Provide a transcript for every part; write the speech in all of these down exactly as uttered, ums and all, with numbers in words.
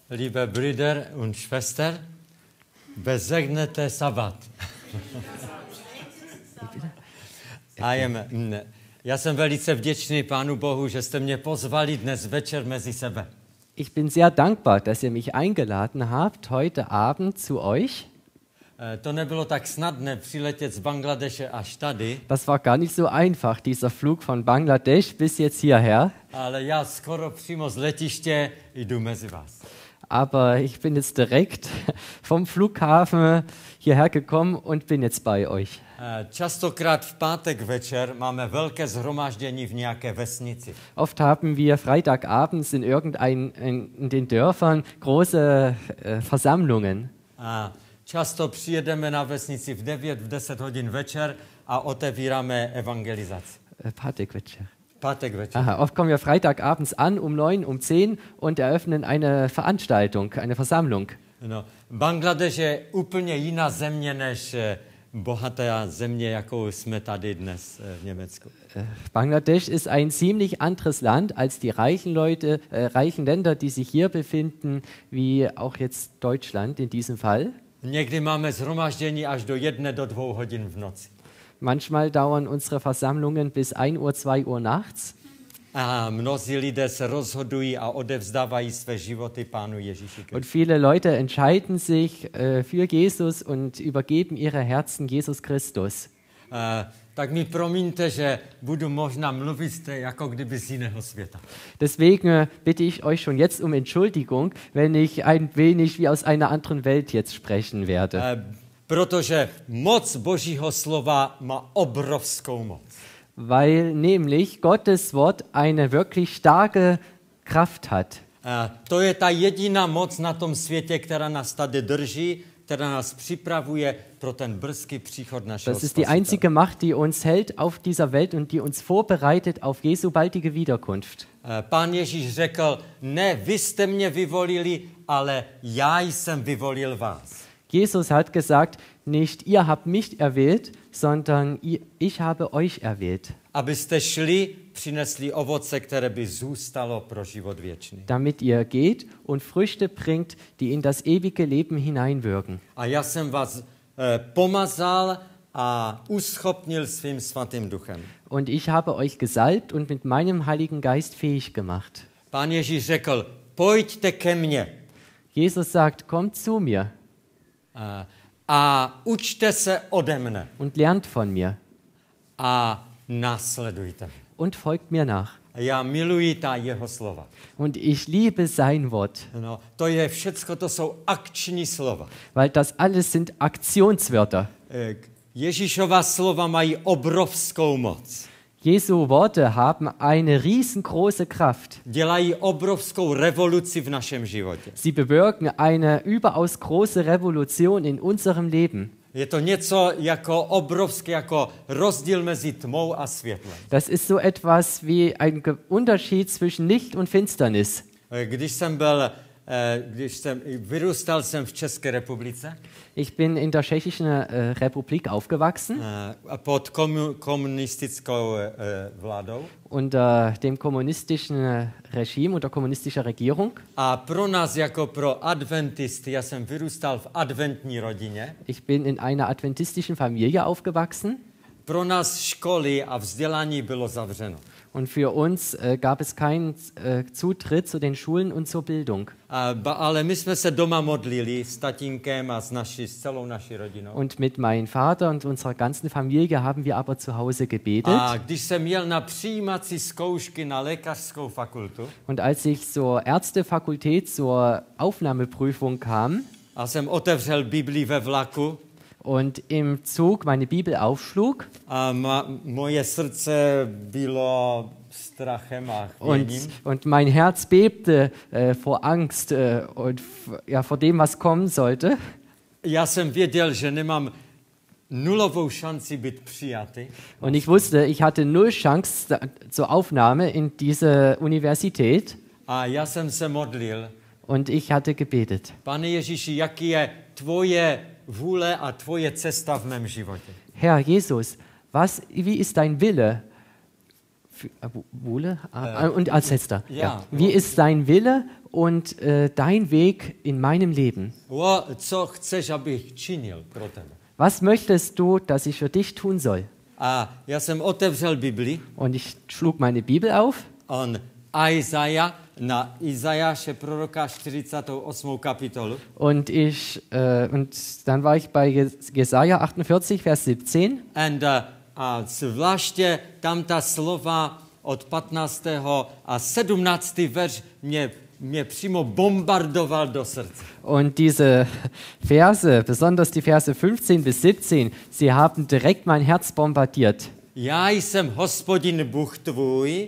Liebe Brüder und Schwestern, besegnete Sabbat. A jem, já jsem velice vděčný Pánu Bohu, že jste mě pozvali dnes večer mezi sebe. Ich bin sehr dankbar, dass ihr mich eingeladen habt heute Abend zu euch. To nebylo tak snadné přiletět z Bangladeše až tady. Das war gar nicht so einfach, dieser Flug von Bangladesch bis jetzt hierher. Ale já skoro přímo z letiště jdu mezi vás. Aber ich bin jetzt direkt vom Flughafen hierher gekommen und bin jetzt bei euch. Častokrát v pátek večer máme velké shromáždění v nějaké vesnici. Oft haben wir Freitagabends in irgendein in, in den Dörfern große äh, Versammlungen. A často přijedeme na vesnici v devět, v deset hodin večer a otevíráme evangelizaci. Äh, Pátek večer. Pátek večer. Aha, oft kommen wir Freitagabends an um neun, um zehn und eröffnen eine Veranstaltung, eine Versammlung. No, Bangladeš je úplně jiná země než bohatá země, jakou jsme tady dnes v Německu. Bangladesch ist ein ziemlich anderes Land als die reichen Leute, äh, reichen Länder, die sich hier befinden, wie auch jetzt Deutschland in diesem Fall. Někdy máme shromáždění až do jedné do dvou hodin v noci. Manchmal dauern unsere Versammlungen bis ein Uhr, zwei Uhr nachts. A mnozí lidé se rozhodují a odevzdávají své životy Pánu Ježíši Kristu. Und viele Leute entscheiden sich äh, für Jesus und übergeben ihre Herzen Jesus Christus. Uh, tak mi promiňte, že budu možná mluvit jako kdyby z jiného světa. Deswegen bitte ich euch schon jetzt um Entschuldigung, wenn ich ein wenig wie aus einer anderen Welt jetzt sprechen werde. Uh, protože moc Božího slova má obrovskou moc. Weil nämlich Gottes Wort eine wirklich starke Kraft hat. Uh, to je ta jediná moc na tom světě, která nás tady drží, která nás připravuje pro ten brzký příchod našeho Das ist die einzige Macht, die uns hält auf dieser Welt und die uns vorbereitet auf Jesu baldige Wiederkunft. Uh, Pán Ježíš řekl, ne, vy jste mě vyvolili, ale já jsem vyvolil vás. Jesus hat gesagt, nicht ihr habt mich erwählt, sondern ich habe euch erwählt. Abyste šli, přinesli ovoce, které by zůstalo pro život věčný. Damit ihr geht und Früchte bringt, die in das ewige Leben hineinwirken. A já jsem vás eh, pomazal a uschopnil svým svatým duchem. Und ich habe euch gesalbt und mit meinem Heiligen Geist fähig gemacht. Pán Ježíš řekl, pojďte ke mně. Jesus sagt, kommt zu mir. A, a učte se ode mne. Und lernt von mir. A následujte. Und folgt mir nach. Já miluji ta jeho slova. Und ich liebe sein Wort. No, to je všecko, to jsou akční slova. Weil das alles sind Aktionswörter. Ježíšova slova mají obrovskou moc. Jesu Worte haben eine riesengroße Kraft. Dělají obrovskou revoluci v našem životě. Sie bewirken eine überaus große Revolution in unserem Leben. Je to něco jako obrovské, jako rozdíl mezi tmou a světlem. Das ist so etwas wie ein Unterschied zwischen Licht und Finsternis. Když jsem byl, když jsem vyrůstal jsem v České republice. Ich bin in der Tschechischen äh, Republik aufgewachsen. Pod komunistickou vládou. Unter dem kommunistischen Regime, unter kommunistischer Regierung. A pro nás jako pro adventisty, já jsem vyrůstal v adventní rodině. Ich bin in einer adventistischen Familie aufgewachsen. Pro nás školy a vzdělání bylo zavřeno. Und für uns äh, gab es keinen äh, Zutritt zu den Schulen und zur Bildung. A, ba, ale my jsme se doma modlili s tatínkem a s, naši, s celou naší rodinou. Und mit meinem Vater und unserer ganzen Familie haben wir aber zu Hause gebetet. A když jsem jel na přijímací zkoušky na lékařskou fakultu. Und als ich zur Ärztefakultät zur Aufnahmeprüfung kam. A jsem otevřel Bibli ve vlaku. Und im Zug meine Bibel aufschlug. A ma, moje srdce bylo strachem a chvěním. Und, und mein Herz bebte äh, vor Angst äh, und ja, vor dem, was kommen sollte. Já jsem věděl, že nemám nulovou šanci být přijatý. Und ich wusste, ich hatte null Chance zur Aufnahme in diese Universität. A já jsem se modlil. Und ich hatte gebetet. Pane Ježíši, jaký je tvoje vůle a tvoje cesta v mém životě? Herr Jesus, was, wie ist dein Wille Für, äh, Wule äh, und als letzter. ja. Ja. Wie ist dein Wille und äh, dein Weg in meinem Leben? O, co chceš, abych činil pro tebe? Was möchtest du, dass ich für dich tun soll? A já jsem otevřel Bibli, Und ich schlug meine Bibel auf on Izaja, na Izajáše proroka čtyřicátou osmou kapitolu. und ich äh, und dann war ich bei Jes- Jesaja achtundvierzig, Vers siebzehn. And, uh, a zvláště tam ta slova od patnáctého a sedmnáctý verš mě, mě přímo bombardoval do srdce. Und diese Verse, besonders die Verse fünfzehn bis siebzehn, sie haben direkt mein Herz bombardiert. Já jsem Hospodin Bůh tvůj,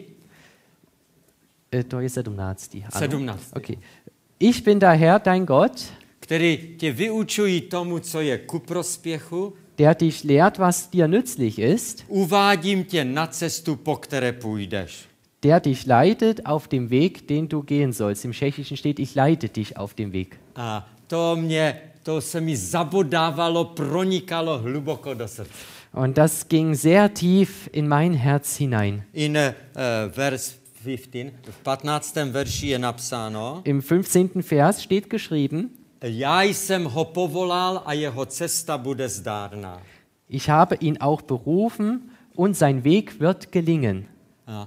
Äh, to je sedmnáctý. ano? sedmnáctý, Okay. Ich bin der Herr, dein Gott, který tě vyučují tomu, co je ku prospěchu, der dich lehrt, was dir nützlich ist, uvádím tě na cestu, po které půjdeš. der dich leitet auf dem Weg, den du gehen sollst. Im Tschechischen steht, ich leite dich auf dem Weg. A to mě, to se mi zabodávalo, pronikalo hluboko do srdce. Und das ging sehr tief in mein Herz hinein. In uh, vers patnáct, v patnáctém verši je napsáno, Im fünfzehnten Vers steht geschrieben, já jsem ho povolal a jeho cesta bude zdárná. ich habe ihn auch berufen und sein Weg wird gelingen. A,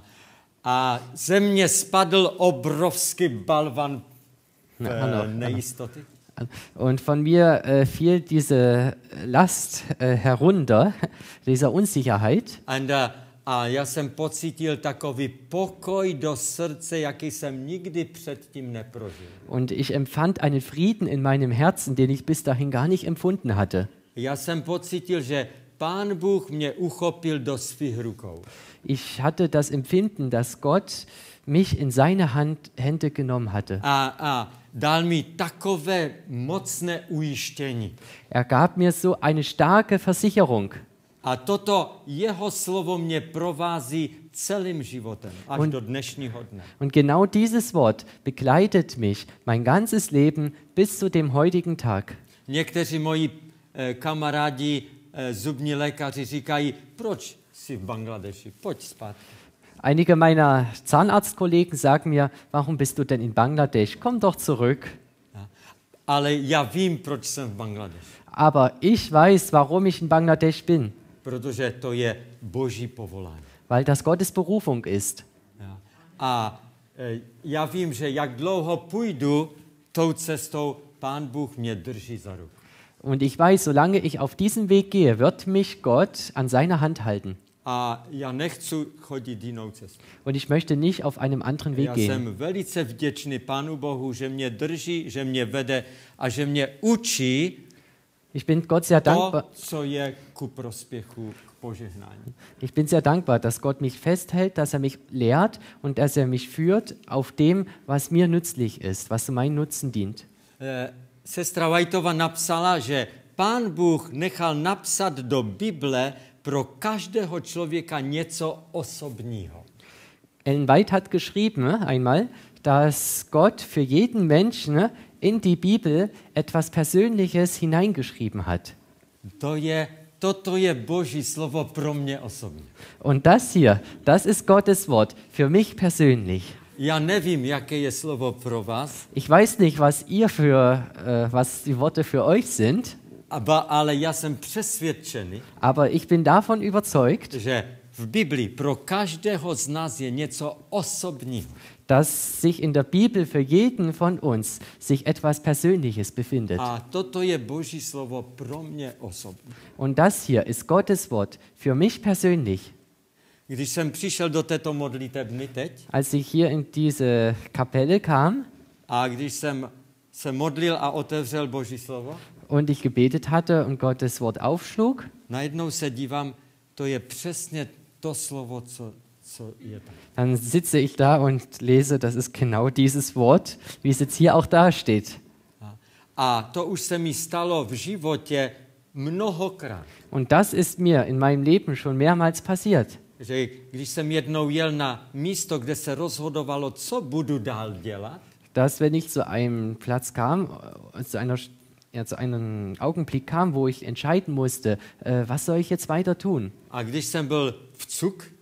a ze mě spadl obrovský balvan Na, eh, ano, ano. nejistoty. Und von mir äh, fiel diese Last äh, herunter, dieser Unsicherheit. And, uh, a já jsem pocítil takový pokoj do srdce, jaký jsem nikdy předtím neprožil. Und ich empfand einen Frieden in meinem Herzen, den ich bis dahin gar nicht empfunden hatte. Já jsem pocítil, že Pán Bůh mě uchopil do svých rukou. Ich hatte das Empfinden, dass Gott mich in seine Hand, Hände genommen hatte. A, a dal mi takové mocné ujištění. Er gab mir so eine starke Versicherung. A toto jeho slovo mě provází celým životem, až Und- do dnešního dne. Und genau dieses Wort begleitet mich mein ganzes Leben bis zu dem heutigen Tag. Někteří moji eh, kamarádi, eh, zubní lékaři říkají, proč jsi v Bangladeši, pojď zpátky. Einige meiner Zahnarztkollegen sagen mir, warum bist du denn in Bangladesch? Komm doch zurück. Ja. Ale já vím, proč jsem v Bangladeši. Aber ich weiß, warum ich in Bangladesch bin, Protože to je boží povolání. weil das Gottes Berufung ist. Ja. A e, já vím, že jak dlouho půjdu tou cestou, Pán Bůh mě drží za ruku. Und ich weiß, solange ich auf diesen Weg gehe, wird mich Gott an seiner Hand halten. A já nechci chodit jinou cestou. Und ich möchte nicht auf einem anderen Weg Já gehen. jsem velice vděčný Pánu Bohu, že mě drží, že mě vede a že mě učí Ich bin Gott sehr dankbar. to, co je ku prospěchu, k požehnání. Ich bin sehr dankbar, dass Gott mich festhält, dass er mich lehrt und dass er mich führt auf dem, was mir nützlich ist, was zu meinem Nutzen dient. Eh, Sestra Whiteova napsala, že Pán Bůh nechal napsat do Bible pro každého člověka něco osobního. Ellen White hat geschrieben ne, einmal, dass Gott für jeden Menschen in die Bibel etwas Persönliches hineingeschrieben hat. To je, toto je Boží slovo pro mě osobně. Und das hier, das ist Gottes Wort für mich persönlich. Já nevím, jaké je slovo pro vás, Ich weiß nicht, was ihr für, äh, was die Worte für euch sind, aba, ale já jsem přesvědčený, aber ich bin davon überzeugt, že v Biblii pro každého z nás je něco osobního. dass sich in der Bibel für jeden von uns sich etwas Persönliches befindet. A toto je Boží slovo pro mě osobně. Und das hier ist Gottes Wort für mich persönlich. Když jsem přišel do této modlitebny teď Als ich hier in diese Kapelle kam a když jsem se modlil a otevřel Boží slovo, und ich gebetet hatte und Gottes Wort aufschlug, najednou se dívám, to je přesně to slovo, co, co je tam. dann sitze ich da und lese, das ist genau dieses Wort, wie es jetzt hier auch dasteht. A, a to už se mi stalo v životě mnohokrát. Und das ist mir in meinem Leben schon mehrmals passiert. Že když jsem jednou jel na místo, kde se rozhodovalo, co budu dál dělat, Dass, wenn ich zu einem Platz kam, äh, zu, einer, ja, zu einem Augenblick kam, wo ich entscheiden musste, äh, was soll ich jetzt weiter tun? a když jsem byl v cuk,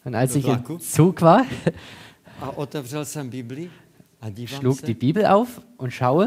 Und als do ich im vlaku Zug war, a otevřel jsem Bibli a dívám schlug se, die Bibel auf und schaue,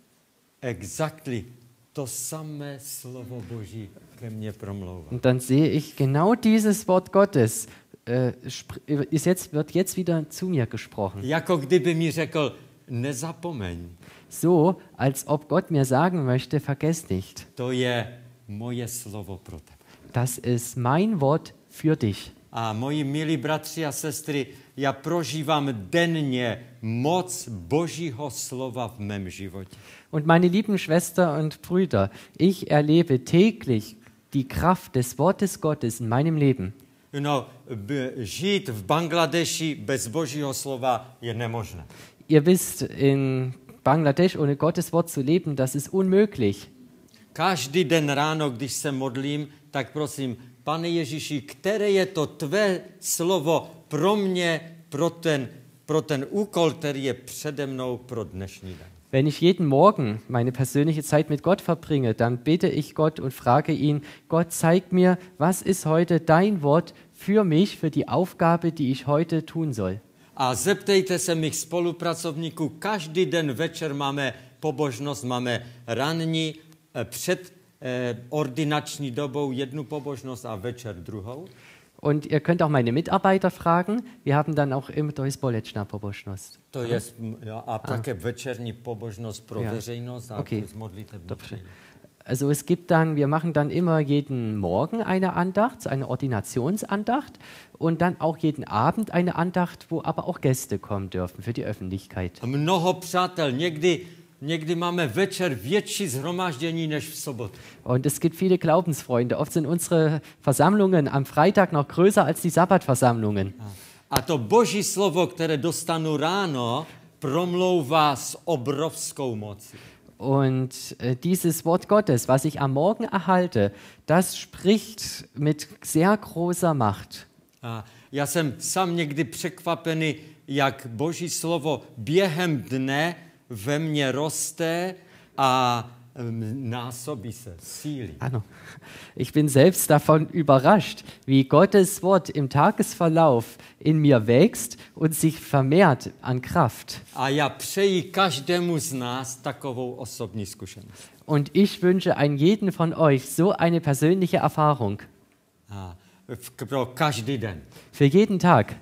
exactly to samé slovo Boží ke mně promlouvá. und dann sehe ich genau dieses Wort Gottes. Äh, spr- ist jetzt, wird jetzt wieder zu mir gesprochen. Jako kdyby mi řekl, nezapomeň, So, als ob Gott mir sagen möchte, vergiss nicht. to je moje slovo pro tebe. Das ist mein Wort für dich. A moji milí bratři a sestry, já prožívám denně moc Božího slova v mém životě. Und meine lieben Schwestern und Brüder, ich erlebe täglich die Kraft des Wortes Gottes in meinem Leben. You know, b- žít v Bangladeši bez Božího slova je nemožné. Ihr wisst, in Bangladesch ohne Gottes Wort zu leben, das ist unmöglich. Každý den ráno, když se modlím, tak prosím, Pane Ježíši, které je to tvé slovo pro mě, pro ten, pro ten úkol, který je přede mnou pro dnešní den. Wenn ich jeden Morgen meine persönliche Zeit mit Gott verbringe, dann bete ich Gott und frage ihn, Gott, zeig mir, was ist heute dein Wort für mich, für die Aufgabe, die ich heute tun soll. A zeptejte se mých spolupracovníků, každý den večer máme pobožnost, máme ranní eh, před eh, ordinační dobou jednu pobožnost a večer druhou. Und ihr könnt auch meine Mitarbeiter fragen, wir haben dann auch immer to je společná pobožnost. To je, jo, a také večerní pobožnost pro Ja. veřejnost a Okay. z modlitební. Dobře. Also es gibt dann, wir machen dann immer jeden Morgen eine Andacht, eine Ordinationsandacht und dann auch jeden Abend eine Andacht, wo aber auch Gäste kommen dürfen für die Öffentlichkeit. Mnoho přátel, někdy, někdy máme večer větší shromáždění než v sobotu. Und es gibt viele Glaubensfreunde. Oft sind unsere Versammlungen am Freitag noch größer als die Sabbatversammlungen. A to Boží slovo, které dostanu ráno, promlouvá s obrovskou mocí. Und äh, dieses Wort Gottes, was ich am Morgen erhalte, das spricht mit sehr großer Macht. A já jsem sám někdy překvapený, jak Boží slovo během dne ve mně roste a ähm, násobí se, sílí. Ano. Ich bin selbst davon überrascht, wie Gottes Wort im Tagesverlauf in mir wächst und sich vermehrt an Kraft. A já přeji každému z nás takovou osobní zkušenost. Und ich wünsche an jeden von euch so eine persönliche Erfahrung. A v- pro každý den. Für jeden Tag.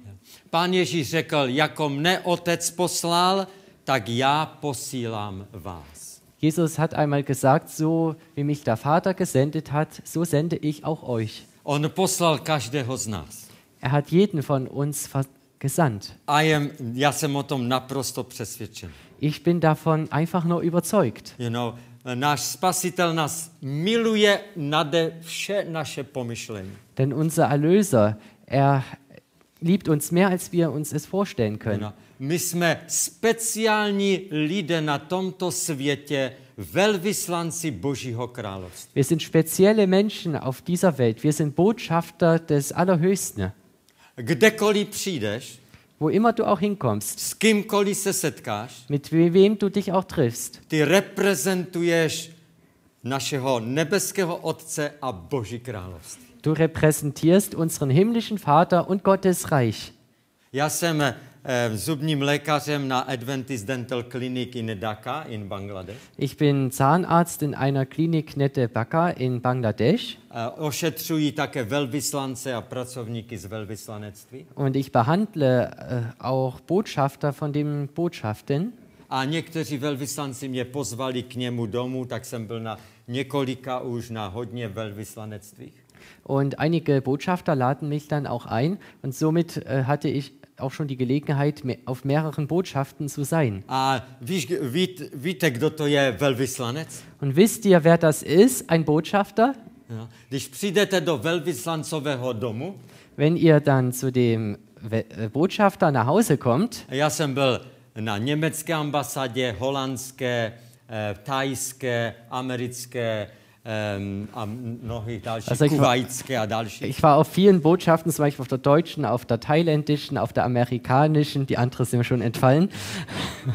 Pán Ježíš řekl, jako mne otec poslal, tak já posílám vás. Jesus hat einmal gesagt, so wie mich der Vater gesendet hat, so sende ich auch euch. On poslal každého z nás. Er hat jeden von uns ver- gesandt. A jem, já jsem o tom naprosto přesvědčen. Ich bin davon einfach nur überzeugt. You know, náš spasitel nás miluje nade vše naše pomyšlení. Denn unser Erlöser, er liebt uns mehr, als wir uns es vorstellen You können. know, my jsme speciální lidé na tomto světě, velvyslanci Božího království. Wir sind spezielle Menschen auf dieser Welt. Wir sind Botschafter des Allerhöchsten. Kdekoliv přijdeš, Wo immer du auch hinkommst, s kýmkoliv se setkáš, mit wem du dich auch triffst, ty reprezentuješ našeho nebeského Otce a Boží království. du repräsentierst unseren himmlischen Vater und Gottes Reich. Já jsem eh, zubním lékařem na Adventist Dental Clinic in Dhaka in Bangladesh. Ich bin Zahnarzt in einer Klinik Nette Baka in Bangladesch Eh, ošetřují také velvyslance a pracovníky z velvyslanectví. und ich behandle äh, auch Botschafter von den Botschaften. A někteří velvyslanci mě pozvali k němu domů, tak jsem byl na několika už na hodně velvyslanectvích. Und einige Botschafter laden mich dann auch ein und somit äh, hatte ich auch schon die Gelegenheit, me- auf mehreren Botschaften zu sein. A víš, víte, víte, kdo to je velvyslanec? Und wisst ihr, wer das ist, ein Botschafter? Jo. Když přijdete do velvyslancového domu, Wenn ihr dann zu dem We- äh, Botschafter nach Hause kommt, já jsem byl na německé ambasádě, holandské, eh, thajské, americké eh, a mnohých dalších, Also ich war- kuvajské a další. ich war auf vielen Botschaften, zum Beispiel auf der deutschen, auf der thailändischen, auf der amerikanischen, die andere sind mir schon entfallen.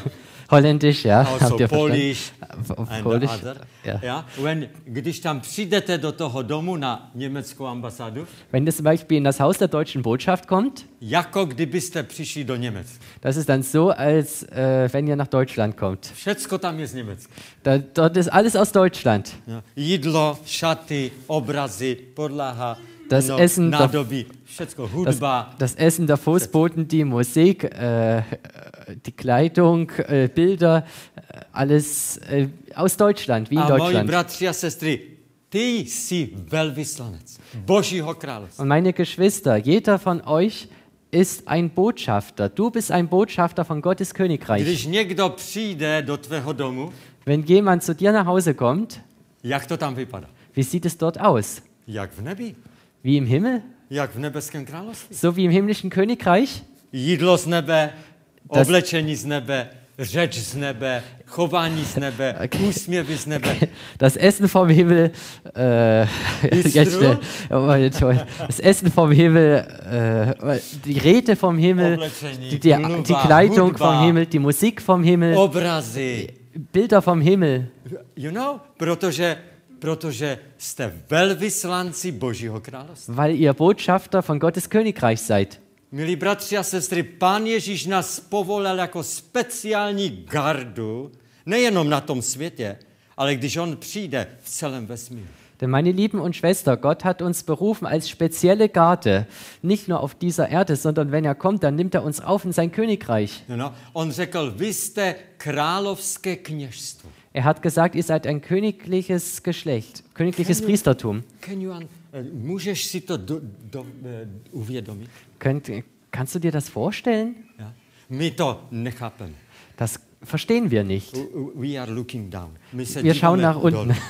Holländisch, ja. also Habt ihr verstanden? Polish Auf and Polish, other. ja. Ja? When, když tam přijdete do toho domu na německou ambasádu, Wenn das zum Beispiel in das Haus der deutschen Botschaft kommt, jako kdybyste přišli do Německa. das ist dann so, als äh, wenn ihr nach Deutschland kommt. Všecko tam je z Německa. Da, dort ist alles aus Deutschland. Ja? Jídlo, šaty, obrazy, podlaha, Das no, Essen, der- nádobí, všecko, Das, hudba. das Essen, der Fußboden, die Musik, äh, die Kleidung, äh, Bilder, äh, alles äh, aus Deutschland, wie in A moji Deutschland. bratři a sestry, ty jsi velvyslanec Božího království. Und meine Geschwister, jeder von euch ist ein Botschafter. Du bist ein Botschafter von Gottes Königreich. Když někdo přijde do tvého domu, Wenn jemand zu dir nach Hause kommt, jak to tam vypadá? wie sieht es dort aus? Jak v nebi? Wie im Himmel? Jak v nebeském království? So wie im himmlischen Königreich? Jídlo z nebe, Das- oblečení z nebe, řeč z nebe, chování z nebe, Okay. úsměvy z nebe. Das Essen vom Himmel, äh, Ist jetzt, true? äh, oh, toll. Das Essen vom Himmel, äh, die Rede vom Himmel, Oblečení, die, die, mluva, die Kleidung hudba, vom Himmel, die Musik vom Himmel, obrazy. Bilder vom Himmel. You know? Protože, protože jste velvyslanci Božího království. Weil ihr Botschafter von Gottes Königreich seid. Milí bratři a sestry, Pán Ježíš nás povolal jako speciální gardu, nejenom na tom světě, ale když on přijde v celém vesmíru. Denn meine Lieben und Schwester, Gott hat uns berufen als spezielle Garde, nicht nur auf dieser Erde, sondern wenn er kommt, dann nimmt er uns auf in sein Königreich. You know? On řekl, vy jste královské kněžstvo. Er hat gesagt, ihr seid ein königliches Geschlecht, königliches Can you- Priestertum. Can you un- eh, můžeš si to do, do, eh, uvědomit? Könnt, kannst du dir das vorstellen? Ja? My to nechápeme. Das verstehen wir nicht. We are looking down. My se Wir schauen díváme nach unten. dolů.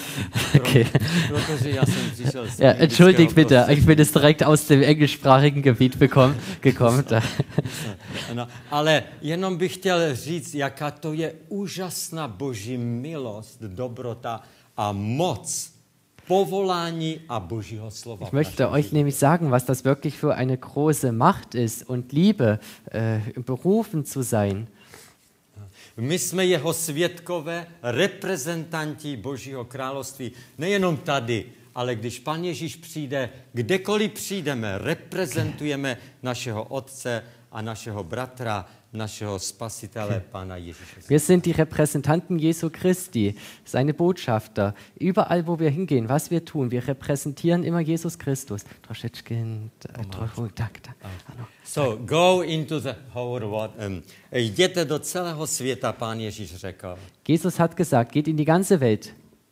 Okay. Protože já jsem přišel z Ja, anglického entschuldigt bitte, prostředí. ich bin jetzt direkt aus dem englischsprachigen Gebiet bekommen, gekommen. Da. No, ale jenom bych chtěl říct, jaká to je úžasná Boží milost, dobrota a moc povolání a Božího slova. Ich möchte euch nämlich sagen, was das wirklich für eine große Macht ist und Liebe, äh, berufen zu sein. My jsme jeho svědkové, reprezentanti Božího království, nejenom tady, ale když Pan Ježíš přijde, kdekoliv přijdeme, reprezentujeme našeho Otce a našeho bratra, našeho Spasitele, Pána Ježíše. Wir sind die Repräsentanten Jesu Christi, seine Botschafter. Überall, wo wir hingehen, was wir tun, wir repräsentieren immer Jesus Christus. Troszeczkę, äh, trochu, tak, tak. Ano. So, go into the whole world. Um, jděte do celého světa, Pán Ježíš řekl. Jesus hat gesagt, geht in die ganze Welt.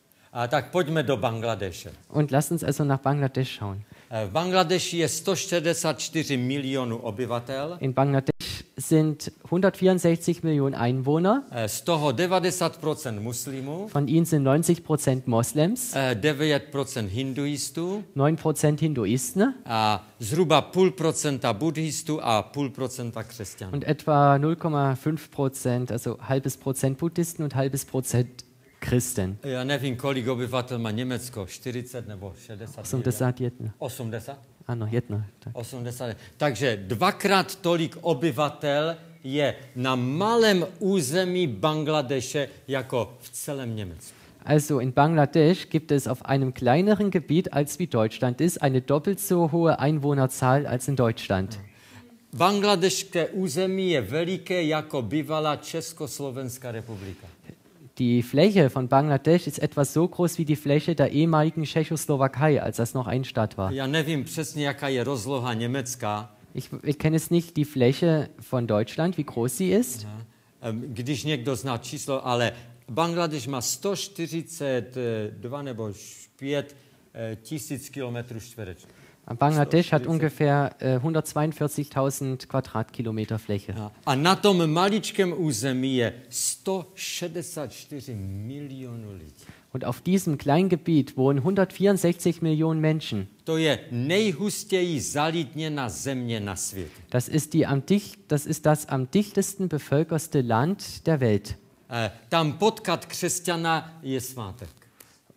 A tak pojďme do Bangladeše. Und lasst uns also nach Bangladesch schauen. V Bangladeši je sto šedesát čtyři milionů obyvatel, In Bangladesch sind hundertvierundsechzig Millionen Einwohner. z toho devadesát procent muslimů, Von ihnen sind neunzig Prozent Moslems, devět procent hinduistů neun Prozent Hinduisten a zhruba půl procenta buddhistů a půl procenta křesťanů. und etwa null Komma fünf Prozent, also halbes Prozent Buddhisten und halbes Prozent Christen. Já nevím, kolik obyvatel má Německo, čtyřicet nebo šedesát milionů? osmdesát jedna. osmdesát? Ano, jedna. Tak. osmdesát. Takže dvakrát tolik obyvatel je na malém území Bangladeše jako v celém Německu. Also in Bangladesch gibt es auf einem kleineren Gebiet als wie Deutschland ist eine doppelt so hohe Einwohnerzahl als in Deutschland. Bangladešské území je veliké jako bývalá Československá republika. Die Fläche von Bangladesch ist etwa so groß wie die Fläche der ehemaligen Tschechoslowakei, als das noch ein Staat war. Já nevím přesně, jaká je rozloha Německa. Ich, ich kenne jetzt nicht die Fläche von Deutschland, wie groß sie ist. Em, Když někdo zná číslo, ale Bangladeš má sto čtyřicet dva nebo pět eh, tisíc kilometrů čtverečních. Bangladesch hat ungefähr äh, hundertzweiundvierzigtausend Quadratkilometer Fläche. A- A na tom maličkém území je sto šedesát čtyři milionů lidí. Und auf diesem kleinen Gebiet wohnen hundertvierundsechzig Millionen Menschen. To je nejhustěji zalidněná země na světě. Das ist, die am dicht, das ist das am dichtesten bevölkerste Land der Welt. Eh, Tam potkat křesťana je svátek.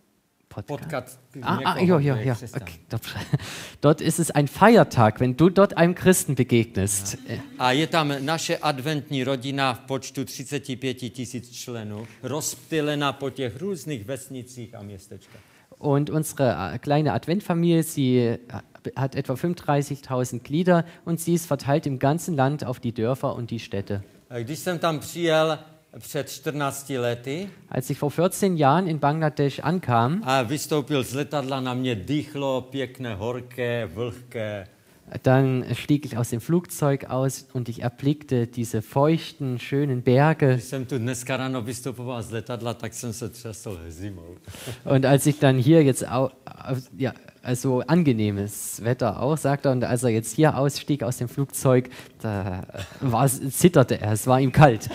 Potkat Ah, ah, někoho, jo, jo, kdo je ja. křesťan. Okay. Dobře. Dort ist es ein Feiertag, wenn du dort einem Christen begegnest. A je tam naše adventní rodina v počtu třicet pět tisíc členů, rozptýlená po těch různých vesnicích a městečkách. Und unsere äh, kleine Adventfamilie, sie hat etwa fünfunddreißigtausend Glieder und sie ist verteilt im ganzen Land auf die Dörfer und die Städte. A když jsem tam přijel před čtrnácti lety Als ich vor vierzehn Jahren in Bangladesch ankam, a vystoupil z letadla, na mě dýchlo pěkné, horké, vlhké. dann stieg ich aus dem Flugzeug aus und ich erblickte diese feuchten, schönen Berge. Když jsem tu dneska ráno vystupoval z letadla, tak jsem se třesl zimou. Und als ich dann hier jetzt, au, ja, also angenehmes Wetter auch, sagt er, und als er jetzt hier ausstieg aus dem Flugzeug, da war, zitterte er, es war ihm kalt.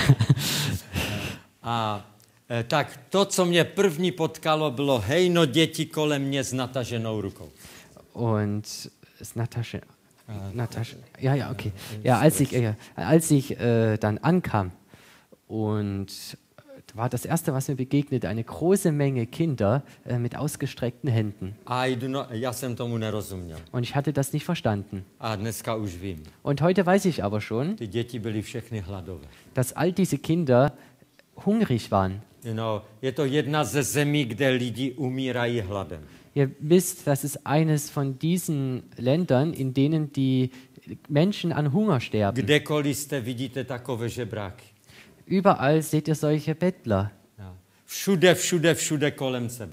A e, tak to, co mě první potkalo, bylo hejno děti kolem mě s nataženou rukou. Und ist Natascha, Natascha, ja, ja, okay. Ja, als ich, ja, als ich äh, dann ankam und war das Erste, was mir begegnete, eine große Menge Kinder äh, mit ausgestreckten Händen. A jdu no, já jsem tomu nerozuměl. Und ich hatte das nicht verstanden. A dneska už vím. Und heute weiß ich aber schon, Ty děti byly všechny hladové. dass all diese Kinder hungrig waren. You know, je to jedna ze zemí, kde lidi umírají hladem. Ihr wisst, das ist eines von diesen Ländern, in denen die Menschen an Hunger sterben. Kdekoliv jste, vidíte takové žebráky. Überall seht ihr solche Bettler. Ja. Všude, všude, všude kolem sebe.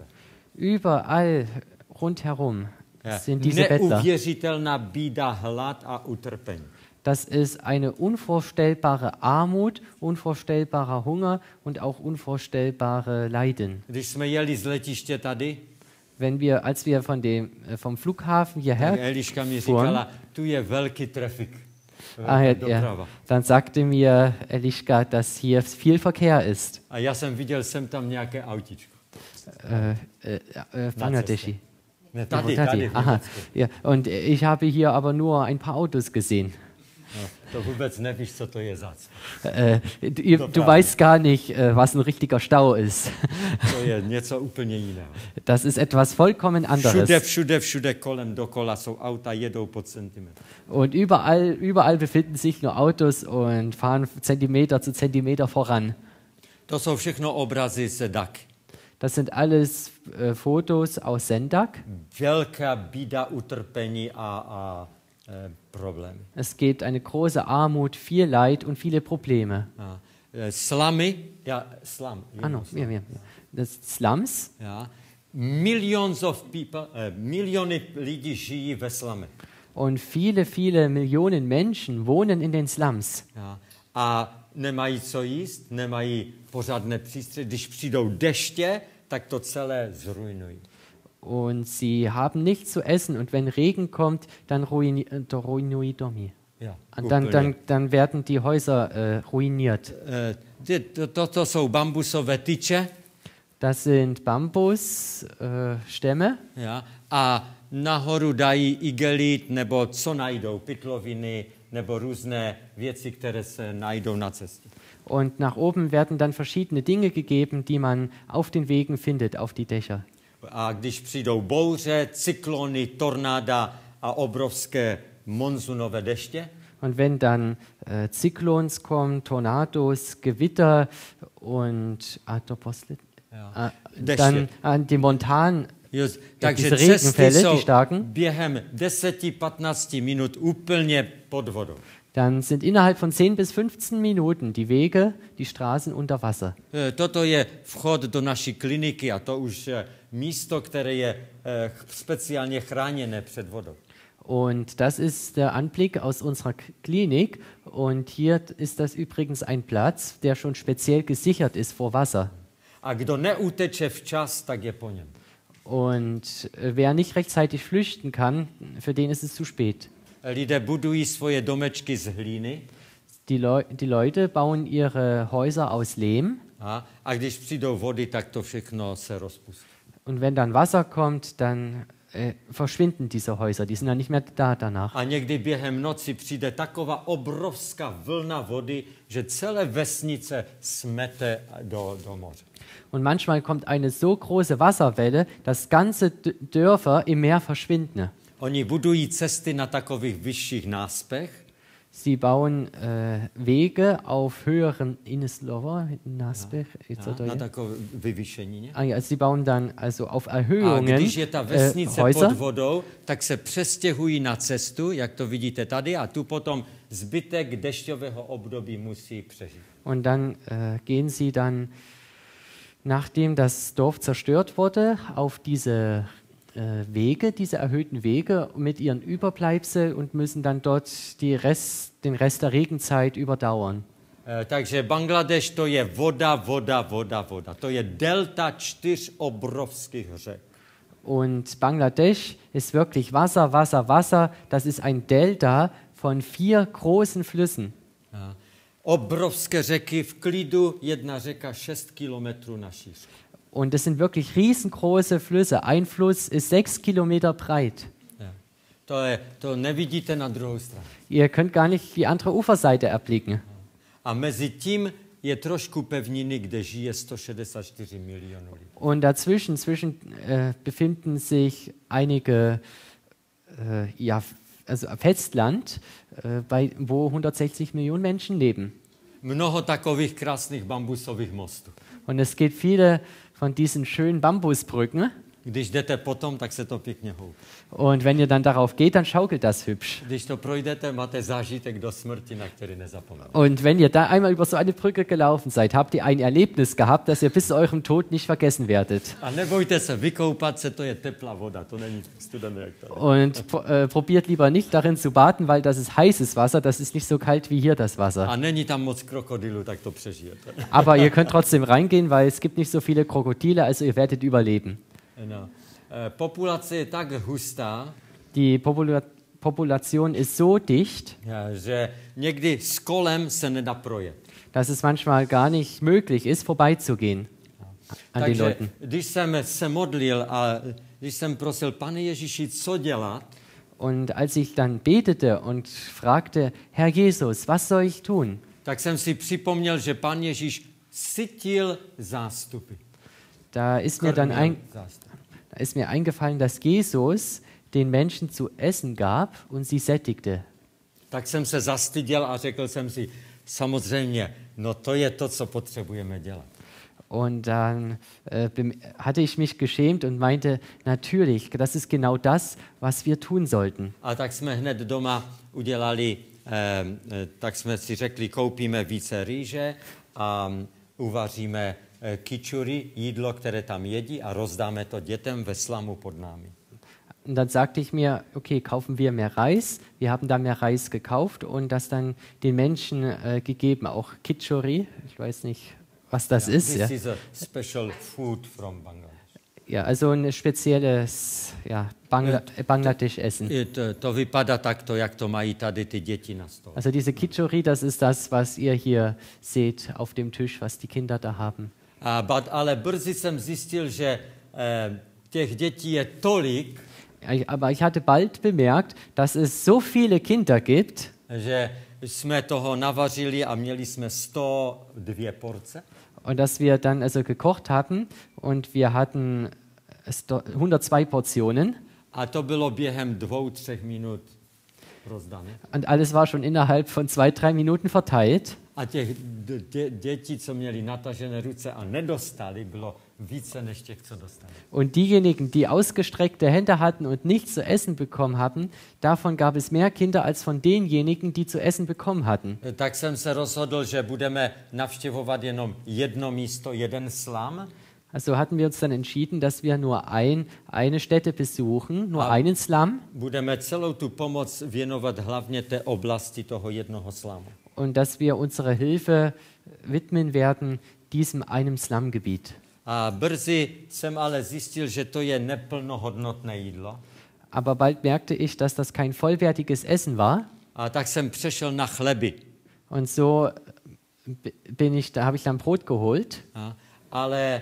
Überall rundherum Ja. sind diese Bettler. Neuvěřitelná bída, hlad a utrpení. Das ist eine unvorstellbare Armut, unvorstellbarer Hunger und auch unvorstellbare Leiden. Když jsme jeli z letiště tady, Wenn wir, als wir von dem, äh, vom Flughafen tak hierher Eliška mi fuhren, říkala, tu je velký trafik. ah, ja, doprava. ja, dann sagte mir Eliška, dass hier viel Verkehr ist. A já jsem viděl sem tam nějaké autičko. Äh, äh, äh, Bangladeshi. Ne, tady, Tady. tady. v Aha. Německu. Ja, und ich habe hier aber nur ein paar Autos gesehen. No, to vůbec nevíš, co to je zac. Äh, du, ihr- du Doprava. weißt gar nicht, äh, was ein richtiger Stau ist. To je něco úplně jiného. Das ist etwas vollkommen Všude, anderes. všude, všude kolem dokola jsou auta, jedou po centimetr. Und überall, überall befinden sich nur Autos und fahren Zentimeter zu Zentimeter voran. To jsou všechno obrazy z Dak. Das sind alles äh, Fotos aus Sendak. Velká bída, utrpení a, a e, problémy. Es gibt eine große Armut, viel Leid und viele Probleme. A, e, slamy, ja, slam. Ah, no, ja, ja, ja. Das Slums. Ja. Millions of people, e, miliony lidí žijí ve slamech. Und viele, viele Millionen Menschen wohnen in den Slums. Ja. A nemají co jíst, nemají pořádné přístřeší. Když přijdou deště, tak to celé zrujnují. Und sie haben nichts zu essen. Und wenn Regen kommt, dann ruini- äh, ruiniert Domi. Ja, Und dann, dann, dann werden die Häuser äh, ruiniert. E, ty- to, to, to jsou bambusové tyče, Das sind Bambusstämme. Äh, Stämme. ja, a nahoru dají igelit, nebo co najdou, pytloviny, nebo různé věci, které se najdou na cestě. Und nach oben werden dann verschiedene Dinge gegeben, die man auf den Wegen findet, auf die Dächer. A když přijdou bouře, cyklony, tornáda a obrovské monzunové deště, Und wenn dann äh, Zyklons kommen, Tornados, Gewitter und Atoposlit, Ja. äh, Dächte. dann an die Montan, Just, ja, takže diese cesty Regenfälle, jsou die starken, během deset patnáct minut úplně pod vodou. dann sind innerhalb von zehn bis fünfzehn Minuten die Wege, die Straßen unter Wasser. E, Toto je vchod do naší kliniky a to už je místo, které je e, speciálně chráněné před vodou. Und das ist der Anblick aus unserer K- Klinik. Und hier ist das übrigens ein Platz, der schon speziell gesichert ist vor Wasser. A kdo neuteče včas, tak je po něm. Und äh, wer nicht rechtzeitig flüchten kann, für den ist es zu spät. Lidé budují svoje domečky z hlíny Die, Leu die Leute bauen ihre Häuser aus Lehm. a, a když přijdou vody, tak to všechno se rozpustí. Und wenn dann Wasser kommt, dann äh, verschwinden diese Häuser, die sind dann nicht mehr da danach. A někdy během noci přijde taková obrovská vlna vody, že celé vesnice smete do, do moře. Und manchmal kommt eine so große Wasserwelle, dass ganze D- Dörfer im Meer verschwinden. Oni budují cesty na takových vyšších náspech. Sie bauen äh, Wege auf höheren Ineslover, Naspech, Ja, na takové vyvýšení. Ah, ja, also sie bauen dann also auf A Erhöhungen když je ta äh, vesnice Häuser. pod vodou, tak se přestěhují na cestu, jak to vidíte tady, a tu potom zbytek dešťového období musí přežít. Und dann äh, gehen sie dann, nachdem das Dorf zerstört wurde, auf diese äh, Wege, diese erhöhten Wege mit ihren Überbleibsel und müssen dann dort die Rest, den Rest der Regenzeit überdauern. E, takže Bangladeš to je voda, voda, voda, voda. To je delta čtyř obrovských řek. Und Bangladesch ist wirklich Wasser, Wasser, Wasser. Das ist ein Delta von vier großen Flüssen. A obrovské řeky v klidu, jedna řeka šest kilometrů na šířku. Und es sind wirklich riesengroße Flüsse. Ein Fluss ist sechs Kilometer breit. Ja. To, je, to nevidíte na druhou stranu. Ihr könnt gar nicht die andere Uferseite erblicken. A mezi tím je trošku pevniny, kde žije sto šedesát čtyři milionů lidí. Und dazwischen zwischen, äh, befinden sich einige äh, ja, also Festland, äh, bei, wo hundertsechzig Millionen Menschen leben. Mnoho takových krásných bambusových mostů. Und es gibt viele von diesen schönen Bambusbrücken. Když jdete potom, tak se to pěkně houpí. Und wenn ihr dann darauf geht, dann schaukelt das hübsch. Když to projdete, máte zážitek do smrti, na který nezapomenete. Und wenn ihr da einmal über so eine Brücke gelaufen seid, habt ihr ein Erlebnis gehabt, das ihr bis zu eurem Tod nicht vergessen werdet. A nebojte se, vykoupat se, to je teplá voda, to není studené, jak to. Und äh, probiert lieber nicht darin zu baden, weil das ist heißes Wasser, das ist nicht so kalt wie hier das Wasser. A není tam moc krokodilů, tak to přežijete. Aber ihr könnt trotzdem reingehen, weil es gibt nicht so viele Krokodile, also ihr werdet überleben. No. E, populace je tak hustá, Die Popula Population ist so dicht, ja, že někdy s kolem se nedá projet. dass es manchmal gar nicht möglich ist, vorbeizugehen an den Takže Leuten. když jsem se modlil a když jsem prosil, Pane Ježíši, co dělat, Und als ich dann betete und fragte, Herr Jesus, was soll ich tun? tak jsem si připomněl, že Pan Ježíš sytil zástupy. Da ist mir dann ein, zástupy. da ist mir eingefallen, dass Jesus den Menschen zu essen gab und sie sättigte. Tak jsem se zastyděl a řekl jsem si, samozřejmě, no to je to, co potřebujeme dělat. Und dann äh, bem- hatte ich mich geschämt und meinte, natürlich, das ist genau das, was wir tun sollten. A tak jsme hned doma udělali, eh, eh, tak jsme si řekli, koupíme více rýže a mm, uvaříme eh, kičury, jídlo, které tam jedí a rozdáme to dětem ve slamu pod námi. Und dann sagte ich mir, okay, kaufen wir mehr Reis. Wir haben da mehr Reis gekauft und das dann den Menschen äh, gegeben, auch Kitchuri. Ich weiß nicht, was das ist. This Ja. is a special food from Bangladesh. Ja, also ein spezielles ja, Bangla äh, Bangladesch-Essen. Je To, to vypadá takto, jak to mají tady ty děti na stole. Also diese Kitchuri, das ist das, was ihr hier seht auf dem Tisch, was die Kinder da haben. A, but, ale brzy jsem zjistil, že eh, těch dětí je tolik, Ja, aber ich hatte bald bemerkt, dass es so viele Kinder gibt, že jsme toho navařili a měli jsme sto dva porce. und dass wir dann also gekocht hatten und wir hatten sto- hundertzwei Portionen. A to bylo během dvou, třech minut rozdané. Und alles war schon innerhalb von zwei, drei Minuten verteilt. A těch d- dě, dětí, co měli natažené ruce a nedostali, bylo více než těch, co dostali. Und diejenigen, die ausgestreckte Hände hatten und nichts zu essen bekommen hatten, davon gab es mehr Kinder als von denjenigen, die zu essen bekommen hatten. Tak jsem se rozhodl, že budeme navštěvovat jenom jedno místo, jeden slum. Also hatten wir uns dann entschieden, dass wir nur ein, eine Stätte besuchen, nur Ah. einen Slum, Budeme celou tu pomoc věnovat hlavně té oblasti toho jednoho slamu. und dass wir unsere Hilfe widmen werden diesem einem Slumgebiet. A brzy jsem ale zjistil, že to je neplnohodnotné jídlo. Aber bald merkte ich, dass das kein vollwertiges Essen war. A tak jsem přešel na chleby. Und so b- bin ich, da habe ich dann Brot geholt. A, ale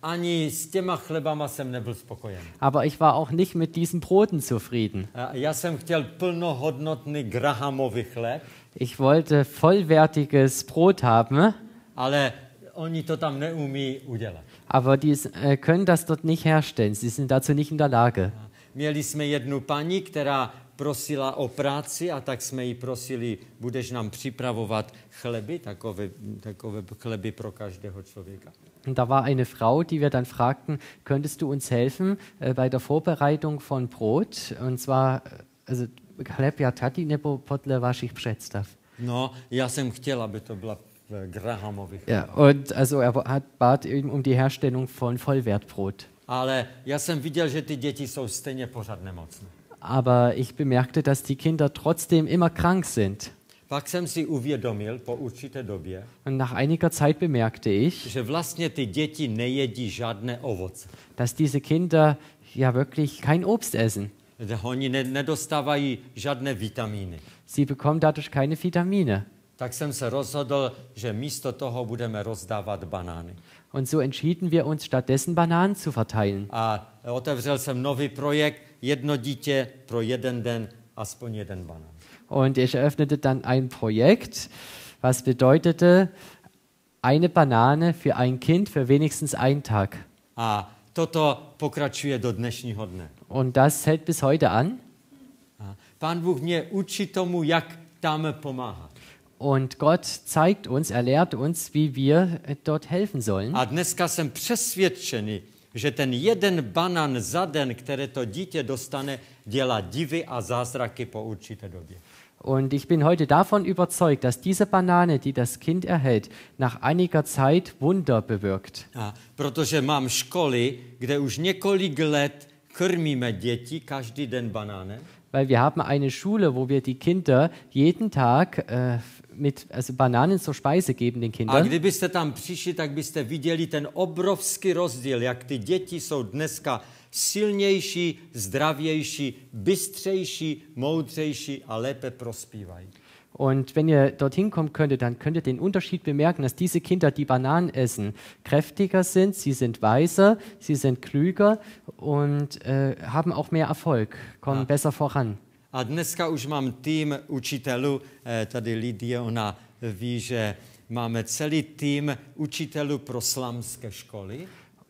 ani s těma chlebama jsem nebyl spokojen. Aber ich war auch nicht mit diesen Broten zufrieden. A já jsem chtěl plnohodnotný Grahamový chléb, Ich wollte vollwertiges Brot haben, ale oni to tam neumí udělat. aber die äh, können das dort nicht herstellen. Sie sind dazu nicht in der Lage. Měli jsme jednu paní, která prosila o práci a tak jsme jí prosili, budeš nám připravovat chleby, takové, takové chleby pro každého člověka. Und da war eine Frau, die wir dann fragten, könntest du uns helfen äh, bei der Vorbereitung von Brot? Und zwar, äh, also chleb já tady nebo podle vašich představ? No, já jsem chtěl, aby to byla Grahamových. Ja, und also er hat bat eben um die Herstellung von Vollwertbrot. Ale já jsem viděl, že ty děti jsou stejně pořád nemocné. Aber ich bemerkte, dass die Kinder trotzdem immer krank sind. Pak jsem si uvědomil po určité době, Und nach einiger Zeit bemerkte ich, že vlastně ty děti nejedí žádné ovoce. dass diese Kinder ja wirklich kein Obst essen. Že oni ne, nedostávají žádné vitamíny. Sie bekommen dadurch keine Vitamine. Tak jsem se rozhodl, že místo toho budeme rozdávat banány. Und so entschieden wir uns, stattdessen Bananen zu verteilen. A otevřel jsem nový projekt, jedno dítě pro jeden den, aspoň jeden banán. Und ich eröffnete dann ein Projekt, was bedeutete, eine Banane für ein Kind für wenigstens einen Tag. A toto pokračuje do dnešního dne. Und das hält bis heute an. A Pán Bůh mě učí tomu, jak tam pomáhat. Und Gott zeigt uns, er lehrt uns, wie wir dort helfen sollen. A dneska jsem přesvědčený, že ten jeden banán za den, které to dítě dostane, dělá divy a zázraky po určité době. Und ich bin heute davon überzeugt, dass diese Banane, die das Kind erhält, nach einiger Zeit Wunder bewirkt. A protože mám školy, kde už několik let krmíme děti každý den banánem. Weil wir haben eine Schule, wo wir die Kinder jeden Tag äh, mit also Bananen zur Speise geben den A Kindern. kdybyste tam přišli, tak byste viděli ten obrovský rozdíl, jak ty děti jsou dneska silnější, zdravější, bystřejší, moudřejší a lépe prospívají. Und wenn ihr dorthin kommen könntet, dann könnt ihr den Unterschied bemerken, dass diese Kinder, die Bananen essen, kräftiger sind, sie sind weiser, sie sind klüger und äh, haben auch mehr Erfolg, kommen Ja. besser voran. A dneska už mám tým učitelů, eh, tady Lidie, ona ví, že máme celý tým učitelů pro slamské školy.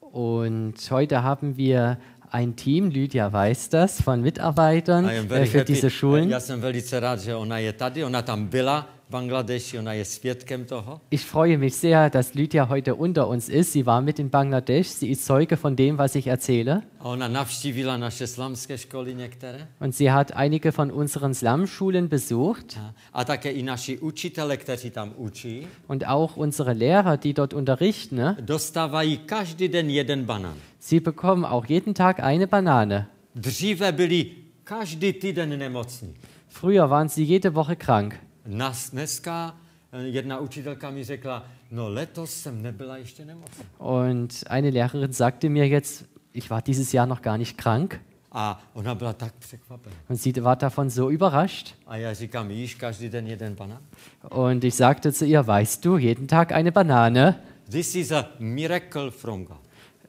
Und heute haben wir ein Team, Lydia weiß das, von Mitarbeitern I am äh, very für happy. diese Schulen. Já jsem velice rád, že ona je tady, ona tam byla v Bangladeši, ona je svědkem toho. Ich freue mich sehr, dass Lydia heute unter uns ist. Sie war mit in Bangladesch, sie ist Zeuge von dem, was ich erzähle. A ona navštívila naše slamské školy některé. Und sie hat einige von unseren Slum-Schulen besucht A, a také i naši učitele, kteří tam učí, und auch unsere Lehrer, die dort unterrichten. Ne? dostávají každý den jeden banán. Sie bekommen auch jeden Tag eine Banane. Dříve byli každý týden nemocní. Früher waren sie jede Woche krank. Nas, dneska eh, jedna učitelka mi řekla, no letos jsem nebyla ještě nemocná. Und eine Lehrerin sagte mir jetzt, ich war dieses Jahr noch gar nicht krank. A ona byla tak překvapená. Und sie war davon so überrascht. A já říkám, jíš každý den jeden banán? Und ich sagte zu ihr, weißt du, jeden Tag eine Banane. This is a miracle from God.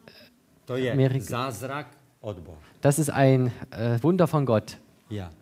To je Miracle. zázrak od Boha. Das ist ein äh, Wunder von Gott. Ja, ja.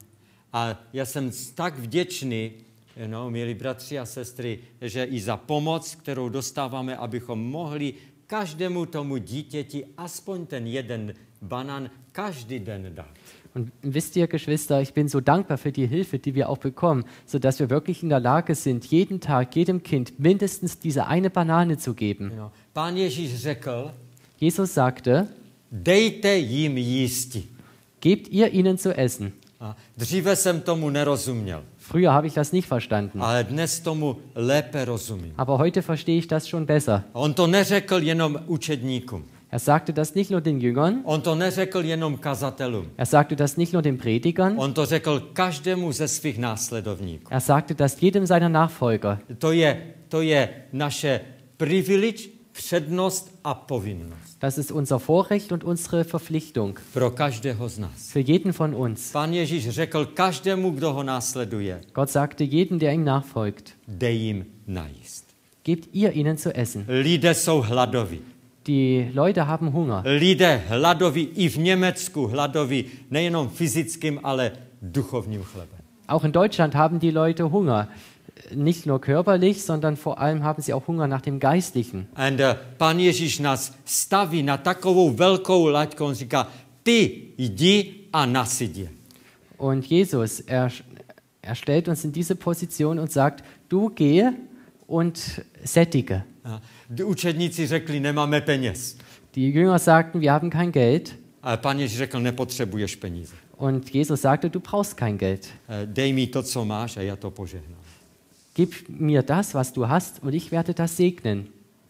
A já jsem tak vděčný, no, milí bratři a sestry, že i za pomoc, kterou dostáváme, abychom mohli každému tomu dítěti aspoň ten jeden banán každý den dát. Und wisst ihr, Geschwister, ich bin so dankbar für die Hilfe, die wir auch bekommen, sodass wir wirklich in der Lage sind, jeden Tag, jedem Kind mindestens diese eine Banane zu geben. No. Pán Ježíš řekl, Jesus sagte, dejte jim jísti. gebt ihr ihnen zu essen. A dříve jsem tomu nerozuměl, Früher habe ich das nicht verstanden, ale dnes tomu lépe rozumím. aber heute verstehe ich das schon besser. A on to neřekl jenom učedníkům. Er sagte das nicht nur den Jüngern, On to neřekl jenom kazatelům. er sagte das nicht nur den Predigern, On to řekl každému ze svých následovníků. er sagte das jedem seiner Nachfolger. To je, to je naše privilež, přednost a povinnost. Das ist unser Vorrecht und unsere Verpflichtung Pro každého z nás. für jeden von uns. Pán Ježíš řekl každému, kdo ho následuje, Gott sagte jedem, der ihm nachfolgt, dej jim najíst. gebt ihr ihnen zu essen. Lidé jsou hladoví. Die Leute haben Hunger. Lidé hladoví i v Německu, hladoví nejenom fyzickým, ale duchovním chlebem. Auch in Deutschland haben die Leute Hunger. Nicht nur körperlich, sondern vor allem haben sie auch Hunger nach dem Geistlichen. And uh, Pán Ježíš nás staví na takovou velkou laťku, on říká, ty jdi a nasyť je. Und Jesus, er, er stellt uns in diese Position und sagt, du gehe und sättige. A učedníci řekli, nemáme peněz. Die Jünger sagten, wir haben kein Geld. Ale Pán Ježíš řekl, nepotřebuješ peníze. Und Jesus sagte, du brauchst kein Geld. Dej mi to, co máš, a já to požehnám. Gib mir das, was du hast, und ich werde das segnen.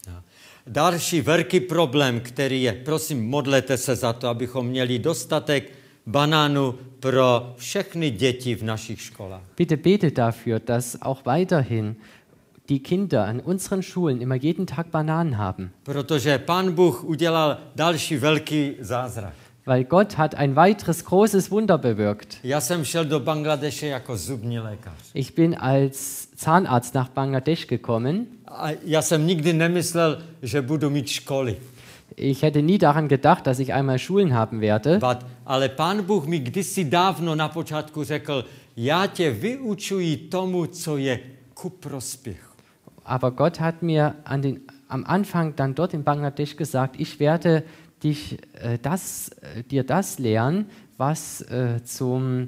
Další velký problém, který je, prosím, modlete se za to, abychom měli dostatek banánů pro všechny děti v našich školách. Bitte bete dafür, dass auch weiterhin die Kinder an unseren Schulen immer jeden Tag Bananen haben. Protože Pán Bůh udělal další velký zázrak. Weil Gott hat ein weiteres großes Wunder bewirkt. Já jsem šel do Bangladeše jako zubní lékař. Ich bin als Zahnarzt nach Bangladesch gekommen. A já jsem nikdy nemyslel, že budu mít školy. Ich hätte nie daran gedacht, dass ich einmal Schulen haben werde. But, ale Pán Bůh mi kdysi dávno na počátku řekl, já tě vyučuji tomu, co je ku prospěchu. Aber Gott hat mir an den, am Anfang dann dort in Bangladesch gesagt, ich werde dich, äh, das, äh, dir das lehren, was äh, zum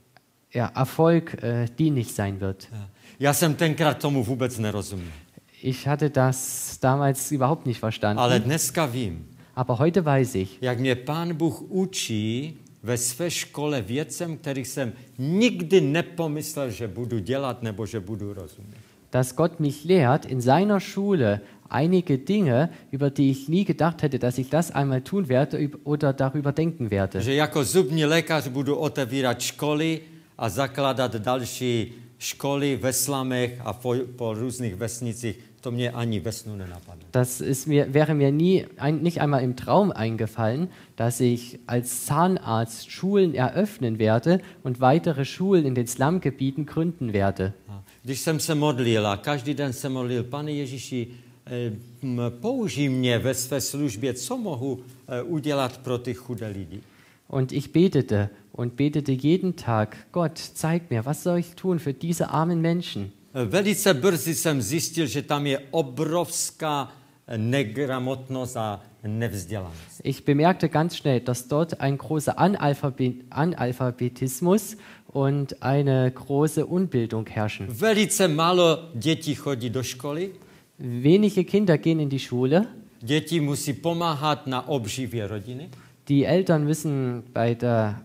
ja, Erfolg äh, dienlich sein wird. Já jsem tenkrát tomu vůbec nerozuměl. Ich hatte das damals überhaupt nicht verstanden. Ale dneska vím, Aber heute weiß ich, jak mě Pán Bůh učí ve své škole věcem, kterých jsem nikdy nepomyslel, že budu dělat nebo že budu rozumět. dass Gott mich lehrt in seiner Schule einige Dinge, über die ich nie gedacht hätte, dass ich das einmal tun werde üb- oder darüber denken werde. Že jako zubní lékař budu otevírat školy a zakládat další školy ve slamech a po, po různých vesnicích. To mě ani ve snu nenapadlo. Das ist mir, wäre mir nie, ein, nicht einmal im Traum eingefallen, dass ich als Zahnarzt Schulen eröffnen werde und weitere Schulen in den Slumgebieten gründen werde. A když jsem se modlil a každý den se modlil, Pane Ježíši, eh, m, použij mě ve své službě, co mohu eh, udělat pro ty chudé lidi. Und ich betete und betete jeden Tag, Gott, zeig mir, was soll ich tun für diese armen Menschen? Velice brzy jsem zjistil, že tam je obrovská negramotnost a nevzdělanost. Ich bemerkte ganz schnell, dass dort ein großer Analphabet Analphabetismus und eine große Unbildung herrschen. Velice málo dětí chodí do školy. Wenige Kinder gehen in die Schule. Děti musí pomáhat na obživě rodiny. Die Eltern müssen bei der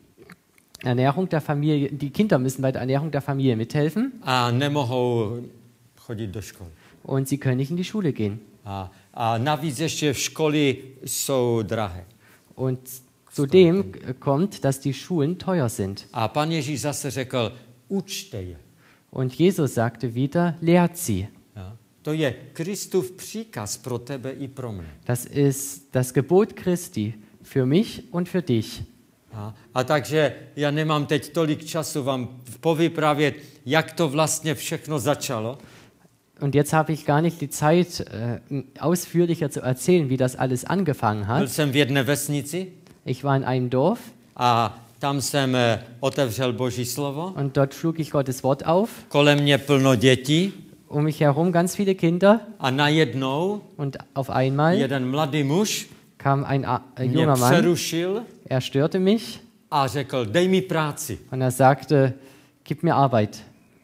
Ernährung der Familie, die Kinder müssen bei der Ernährung der Familie mithelfen. A nemohou chodit do školy. Und sie können nicht in die Schule gehen. A, a navíc ještě školy jsou drahé. Und zudem kommt, dass die Schulen teuer sind. A Pan Ježíš zase řekl, učte je. Und Jesus sagte wieder, lehrt sie. Ja. To je Kristův příkaz pro tebe i pro mne. Das ist das Gebot Christi für mich und für dich. A, a takže já nemám teď tolik času vám povyprávět, jak to vlastně všechno začalo. Und jetzt habe ich gar nicht die Zeit, äh, ausführlicher zu erzählen, wie das alles angefangen Byl hat. jsem v jedné vesnici Ich war in einem Dorf a tam jsem eh, otevřel Boží slovo. und dort schlug ich Gottes Wort auf. Kolem mě plno dětí Um mich herum ganz viele Kinder. a najednou Und auf einmal jeden mladý muž kam ein A- ein mě junger Mann, přerušil er störte mich a řekl, dej mi práci. und er sagte, gib mir Arbeit.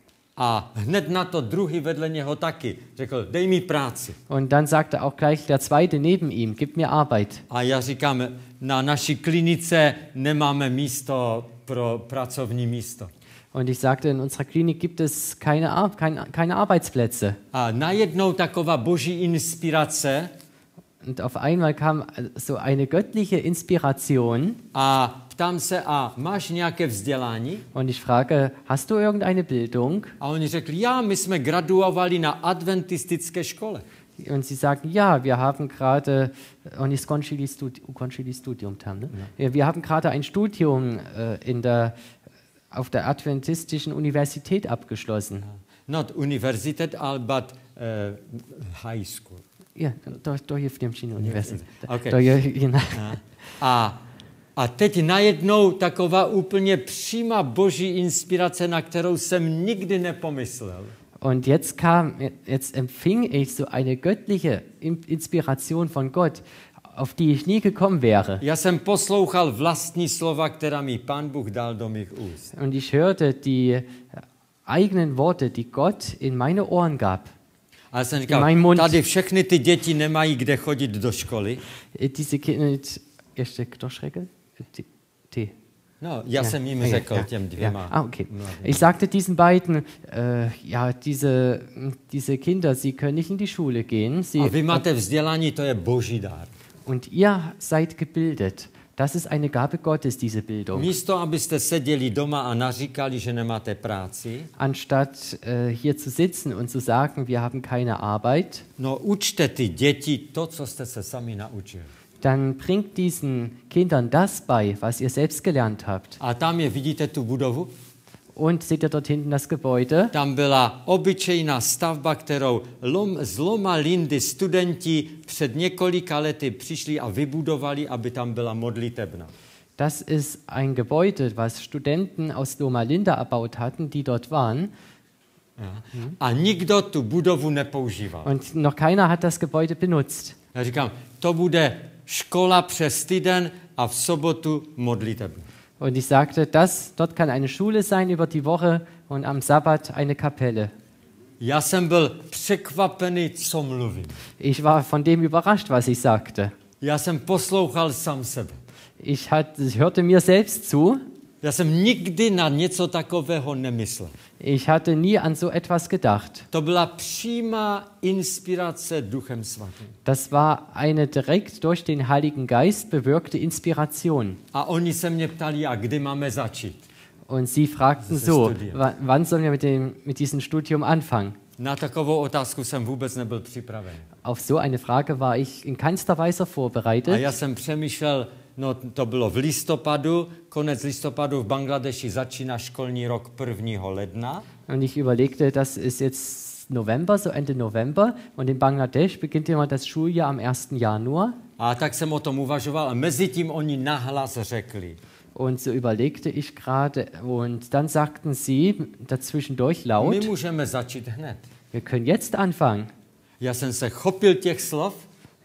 A hned na to druhý vedle něho taky řekl, dej mi práci. Und dann sagte auch gleich der zweite neben ihm, gib mir Arbeit. A já říkám, na naší klinice nemáme místo pro pracovní místo. Und ich sagte, in unserer Klinik gibt es keine, Ar keine, keine Arbeitsplätze. A najednou taková boží inspirace Und auf einmal kam so eine göttliche Inspiration. a ptám se, a máš nějaké vzdělání? Und ich frage, hast du irgendeine Bildung? A oni řekli, já, my jsme graduovali na adventistické škole. Und sie sagten, ja, wir haben gerade, und ich scončili studi ukončili studium tam, ne? Ja, wir haben gerade ein Studium äh, in der, auf der Adventistischen Universität abgeschlossen. Not universitet, but uh, high school. Ja, to, to je v němčině univerzita. Okay. To je jiná. A, a teď najednou taková úplně přímá boží inspirace, na kterou jsem nikdy nepomyslel. Und jetzt kam, jetzt empfing ich so eine göttliche Inspiration von Gott, auf die ich nie gekommen wäre. Já jsem poslouchal vlastní slova, která mi Pán Bůh dal do mých úst. Und ich hörte die eigenen Worte, die Gott in meine Ohren gab. A já jsem In říkal, meinem Mund. tady všechny ty děti nemají kde chodit do školy. Diese Kinder, erste Dorschrecke? Die, die. No, já Ja, jsem jim ja, řekl ja, těm dvěma. ja. Ah, okay. mladým. Ich sagte diesen beiden, äh, ja, diese, diese Kinder, sie können nicht in die Schule gehen. Sie, A vy máte vzdělání, to je boží dár. und ihr seid gebildet. Das ist eine Gabe Gottes, diese Bildung. Místo, abyste seděli doma a naříkali, že nemáte práci, Anstatt äh, hier zu sitzen und zu sagen, wir haben keine Arbeit, no učte ty děti to, co jste se sami naučili. dann bringt diesen Kindern das bei, was ihr selbst gelernt habt. A tam je, vidíte tu budovu? Und seht ihr dort hinten das Gebäude? Tam byla obyčejná stavba, kterou Lom, z Loma Lindy studenti před několika lety přišli a vybudovali, aby tam byla modlitebna. Das ist ein Gebäude, was Studenten aus Loma Linda erbaut hatten, die dort waren. Ja. A nikdo tu budovu nepoužíval. Und noch keiner hat das Gebäude benutzt. Já říkám, to bude škola přes týden a v sobotu modlitebna. Und ich sagte, das, dort kann eine Schule sein über die Woche und am Sabbat eine Kapelle. Já jsem byl překvapený, co mluvím. Ich war von dem überrascht, was ich sagte. Já jsem poslouchal sám sebe. Ich, hat, ich hörte mir selbst zu. Já jsem nikdy na něco takového nemyslel. Ich hatte nie an so etwas gedacht. To byla přímá inspirace Duchem Svatým. Das war eine direkt durch den Heiligen Geist bewirkte Inspiration. A oni se mě ptali, a kdy máme začít? Und sie fragten Das ist so, Studium. wa- wann sollen wir mit, dem, mit diesem Studium anfangen? Na takovou otázku jsem vůbec nebyl připraven. Auf so eine Frage war ich in keinster Weise A vorbereitet. já jsem přemýšlel, no to bylo v listopadu, konec listopadu v Bangladeši začíná školní rok prvního ledna. Und ich überlegte, das ist jetzt November, so Ende November. Und in Bangladesch beginnt immer das Schuljahr am ersten Januar. A tak jsem o tom uvažoval a mezi tím oni nahlas řekli. Und so überlegte ich gerade. Und dann sagten sie dazwischendurch laut, My můžeme začít hned. wir können jetzt anfangen. Já jsem se chopil těch slov.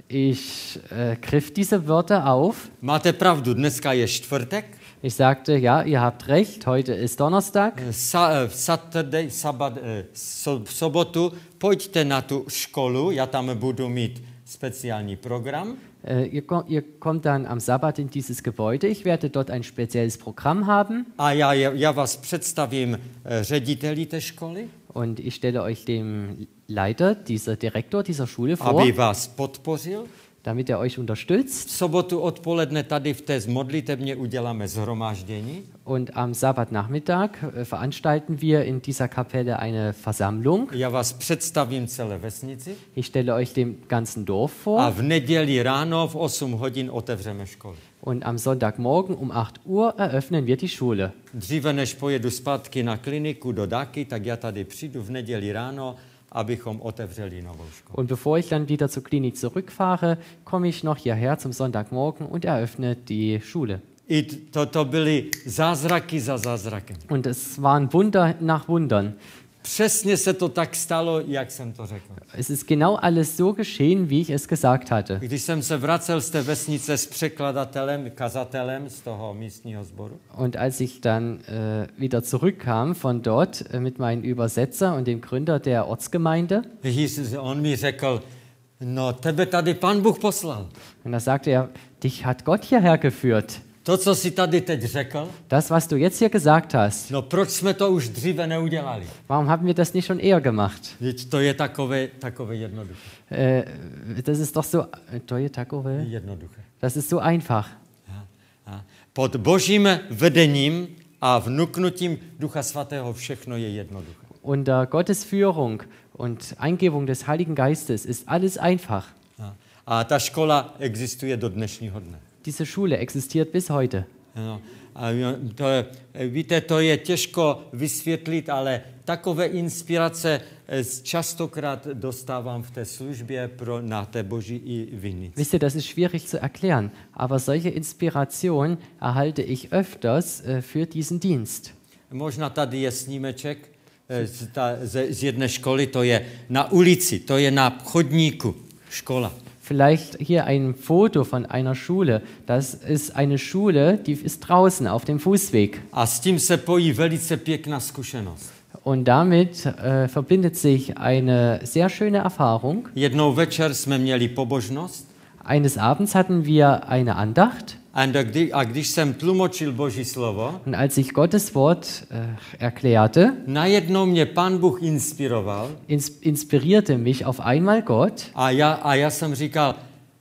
Ich äh, griff diese Wörter auf. Máte pravdu, dneska je čtvrtek. Ich sagte, ja, ihr habt recht, heute ist Donnerstag. Sa, eh, Saturday, sabat, eh, so, v sobotu pojďte na tu školu, já tam budu mít speciální program. Äh, ihr, ko- ihr kommt dann am Sabbat in dieses Gebäude. Ich werde dort ein spezielles Programm haben. A já, já vás představím eh, řediteli té školy, Und ich stelle euch dem Leiter, dieser Direktor dieser Schule vor, aby vás podpořil. damit er euch unterstützt. V sobotu odpoledne tady v té modlitebně uděláme shromáždění. Und am Sabbatnachmittag äh, veranstalten wir in dieser Kapelle eine Versammlung. Já vás představím celé vesnici. Ich stelle euch dem ganzen Dorf A vor. v neděli ráno v osm hodin otevřeme školu. Und am Sonntagmorgen um acht Uhr eröffnen wir die Schule. Dříve než pojedu zpátky na kliniku do Daky, tak já tady přijdu v neděli ráno, abychom otevřeli novou školu. Und bevor ich dann wieder zur Klinik zurückfahre, komme ich noch hierher zum Sonntagmorgen und eröffne die Schule. I to, to byly zázraky za zázrakem. Und es waren Wunder nach Wundern. Přesně se to tak stalo, jak jsem to řekl. Es ist genau alles so geschehen, wie ich es gesagt hatte. Když jsem se vracel z té vesnice s překladatelem, kazatelem z toho místního sboru, Und als ich dann äh, wieder zurückkam von dort äh, mit meinem Übersetzer und dem Gründer der Ortsgemeinde, hýs- on mi řekl, no tebe tady Pán Bůh poslal. und da sagte er, dich hat Gott hierher geführt. To, co jsi tady teď řekl, Das, was du jetzt hier gesagt hast, no proč jsme to už dříve neudělali? warum haben wir das nicht schon eher gemacht? Vždyť to je takové, takové jednoduché. Äh, das ist doch so, äh, Toje Takove? jednoduché. Das ist so einfach. A- a Pod božím vedením a vnuknutím Ducha Svatého všechno je jednoduché. Unter Gottes Führung und Eingebung des Heiligen Geistes ist alles einfach. A- A ta škola existuje do dnešního dne. Diese Schule existiert bis heute. No, a to je, víte, to je těžko vysvětlit, ale takové inspirace častokrát dostávám v té službě pro, na té boží i vinici. Wisst ihr, das ist schwierig zu erklären, aber solche Inspiration erhalte ich öfters äh, für diesen Dienst. Možná tady je snímeček z, ta, z, z jedné školy, to je na ulici, to je na chodníku škola. Vielleicht hier ein Foto von einer Schule. Das ist eine Schule, die ist draußen auf dem Fußweg. A s tím se pojí velice pěkná zkušenost. Und damit äh, verbindet sich eine sehr schöne Erfahrung. Jednou večer jsme měli pobožnost. Eines Abends hatten wir eine Andacht. A kdy, a když jsem tlumočil Boží slovo, Und als ich Gottes Wort äh, erklärte, najednou mě Pán Bůh inspiroval. ins inspirierte mich auf einmal Gott. A já, a já jsem říkal,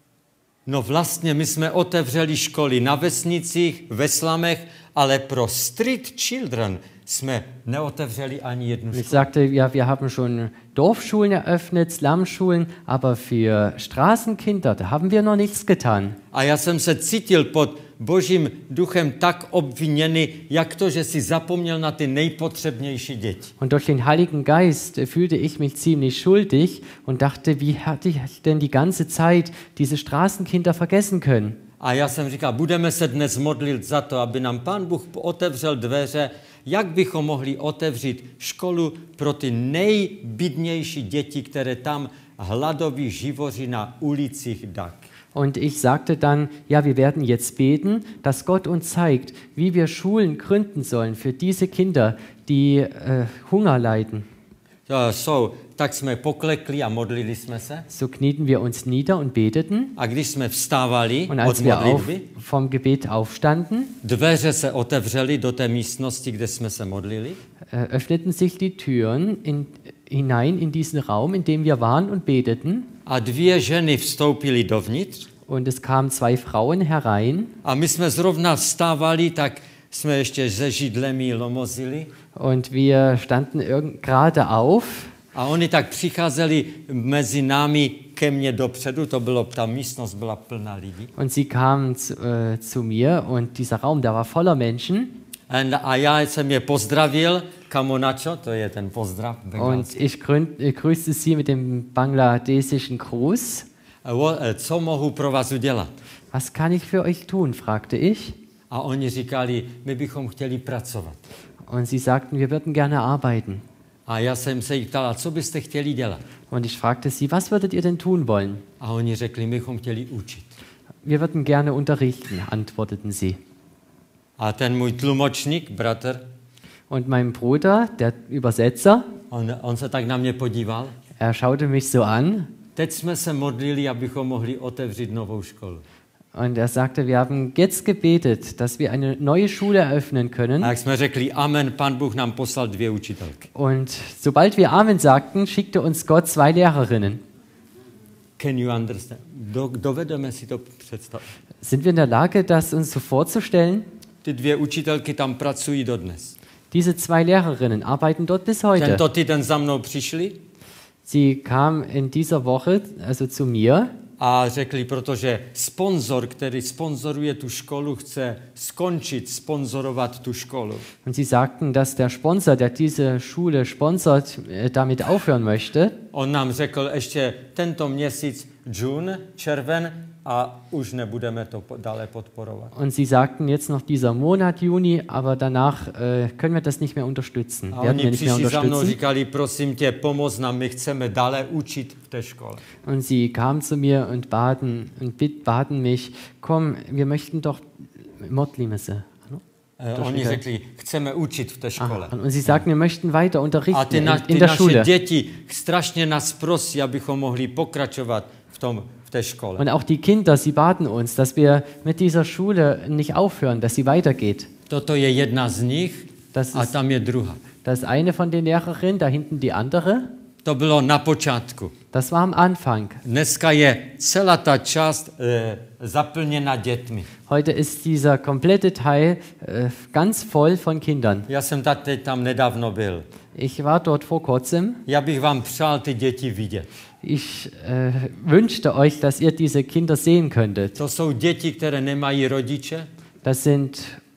no vlastně my jsme otevřeli školy na vesnicích, ve slamech, ale pro street children jsme neotevřeli ani jednu Ich školu. sagte, ja, wir haben schon Dorfschulen eröffnet, Slumschulen, aber für Straßenkinder, da haben wir noch nichts getan. A já jsem se cítil pod Božím duchem tak obviněný, jak to, že si zapomněl na ty nejpotřebnější děti. Und durch den Heiligen Geist fühlte ich mich ziemlich schuldig und dachte, wie hatte ich denn die ganze Zeit diese Straßenkinder vergessen können? A já jsem říkal, budeme se dnes modlit za to, aby nám Pán Bůh otevřel dveře, jak bychom mohli otevřít školu pro ty nejbídnější děti, které tam hladoví živoří na ulicích Dak. Und ich sagte dann, ja, wir werden jetzt beten, dass Gott uns zeigt, wie wir Schulen gründen sollen für diese Kinder, die äh, Hunger leiden. To jsou, tak jsme poklekli a modlili jsme se. So knieten wir uns nieder und beteten. A když jsme vstávali Und od als wir auf, modlitby, vom Gebet aufstanden, dveře se otevřely do té místnosti, kde jsme se modlili. äh, öffneten sich die Türen in, hinein in diesen Raum, in dem wir waren und beteten. A dvě ženy vstoupily dovnitř. Und es kamen zwei Frauen herein. A my jsme zrovna vstávali, tak jsme ještě se židlemi lomozili. Und wir standen irgend- gerade auf. A oni tak přicházeli mezi námi ke mně dopředu, to bylo, ta místnost byla plná lidí. Und sie kamen zu, äh, zu mir und dieser Raum, der war voller Menschen. And, a já jsem je pozdravil, kamonačo, to je ten pozdrav. Und bengalský. ich grün, äh, grüßte sie mit dem bangladesischen Gruß. A o- e, Co mohu pro vás udělat? Was kann ich für euch tun, fragte ich. A oni říkali, my bychom chtěli pracovat. Und sie sagten, wir würden gerne arbeiten. A já jsem se jich ptal, a co byste chtěli dělat? Und ich fragte sie, was würdet ihr denn tun wollen? A oni řekli, my bychom chtěli učit. Wir würden gerne unterrichten, antworteten sie. A ten můj tlumočník, bratr, Und mein Bruder, der Übersetzer, on, on se tak na mě podíval. er schaute mich so an Teď jsme se modlili, abychom mohli otevřít novou školu. und er sagte, wir haben jetzt gebetet, dass wir eine neue Schule eröffnen können. A jak jsme řekli amen, Pán Bůh nám poslal dvě učitelky. Und sobald wir Amen sagten, schickte uns Gott zwei Lehrerinnen. Can you understand? Do, dovedeme si to představit. Sind wir in der Lage, das uns so vorzustellen? Ty dvě učitelky tam pracují dodnes. Diese zwei Lehrerinnen arbeiten dort bis heute. Tento týden za mnou přišli Sie kamen in dieser Woche also zu mir a řekli, protože sponzor, který sponzoruje tu školu, chce skončit sponzorovat tu školu. und sie sagten, dass der Sponsor, der diese Schule sponsert, äh, damit aufhören möchte. On nám řekl ještě tento měsíc, June, červen, a už nebudeme to po- dále podporovat. Und sie sagten jetzt noch dieser Monat Juni, aber danach äh, können wir das nicht mehr unterstützen. A Werden wir oni nicht mehr přišli za mnou, unterstützen. říkali, prosím tě, pomoz nám, my chceme dále učit v té škole. Und sie kamen zu mir und baten und bit- baten mich, komm, wir möchten doch modlíme se. Ano? Eh, To Oni říkají. řekli, chceme učit v té škole. Aha. Und sie sagten, wir möchten weiter A unterrichten ty, na, in, ty in der naše Schule. děti strašně nás prosí, abychom mohli pokračovat v, tom, v té škole. Und auch die Kinder, sie baten uns, dass wir mit dieser Schule nicht aufhören, dass sie weitergeht. Toto je jedna z nich Das a ist tam je druhá. das eine von den Lehrerinnen, da hinten die andere. To bylo na počátku. Das war am Anfang. Dneska je celá ta část e, zaplněna dětmi. Heute ist dieser komplette Teil äh, ganz voll von Kindern. Já jsem tady tam nedávno byl. Ich war dort vor kurzem. Já bych vám přál ty děti vidět. Ich äh, wünschte euch, dass ihr diese Kinder sehen könntet. To jsou děti, které nemají rodiče, Das sind